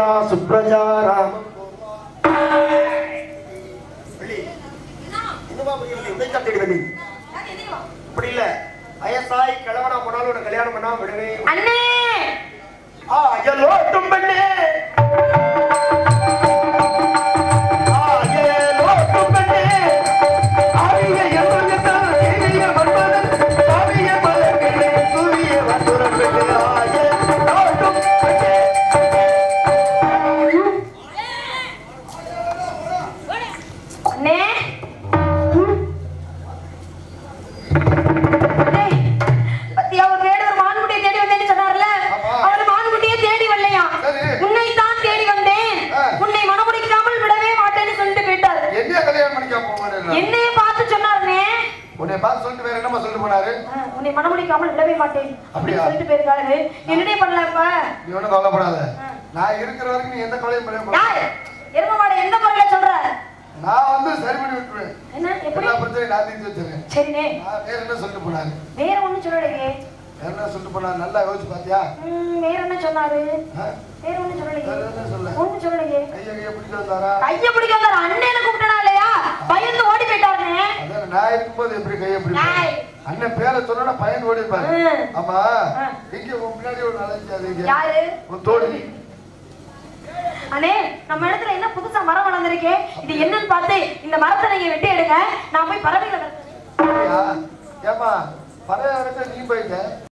Speaker 1: சுப்ரஜா சுப்ரஜா ராமம் இப்படி இல்ல அயசாய் கிழவனா போனாலும் கல்யாணம் பண்ணா விடவே
Speaker 3: அண்ணே
Speaker 1: அயலோட்டும் பெண்ணே
Speaker 3: மனமுடிக்காமல் விடவே மாட்டேன் அப்படின்னு சொல்லிட்டு போயிருக்காரு. என்னடே பண்ணல இப்ப?
Speaker 2: நீ ஒண்ணும் கவலைப்படாத. நான் இருக்கிற வரைக்கும் நீ எந்த கவலையும் பண்ண
Speaker 3: மாட்டே. எருமை மாடு எந்த முறையில சொல்ற?
Speaker 2: நான் வந்து சரி பண்ணி விட்டுருவேன்.
Speaker 3: என்ன எப்படி?
Speaker 2: நான் பிரச்சனை நான் தீர்த்து வச்சிருக்கேன்.
Speaker 3: சரினே.
Speaker 2: வேற என்ன சொல்லிட்டு போனாரு?
Speaker 3: வேற ஒண்ணும் சொல்லலையே.
Speaker 2: வேற என்ன சொல்லிட்டு போனாரு? நல்லா யோசிச்சு பாத்தியா?
Speaker 3: வேற என்ன சொன்னாரு? வேற ஒண்ணும் சொல்லலையே.
Speaker 2: வேற என்ன சொல்ல?
Speaker 3: ஒண்ணும் சொல்லலையே.
Speaker 2: கைய பிடிக்க வந்தாரா?
Speaker 3: கைய பிடிக்க வந்தாரா? அண்ணனை கூப்பிட்டனா இல்லையா? பயந்து ஓடி போயிட்டாருனே.
Speaker 2: அத நான் இருக்கும்போது எப்படி கைய பிடிப்பாரு? அண்ணன் பேரை சொன்னா பயந்து ஓடி இருப்பாரு. ஆமா. இங்க முன்னாடி ஒரு நாளைக்கு
Speaker 3: யாரு?
Speaker 2: ஒரு தோழி.
Speaker 3: அண்ணே நம்ம இடத்துல என்ன புதுசா மரம் வளர்ந்துருக்கு, இது என்னன்னு பார்த்து இந்த மரத்தை நீங்க வெட்டி எடுங்க, நான் போய் பறவைகளை
Speaker 2: ஏமா பறவை நீ போயிட்ட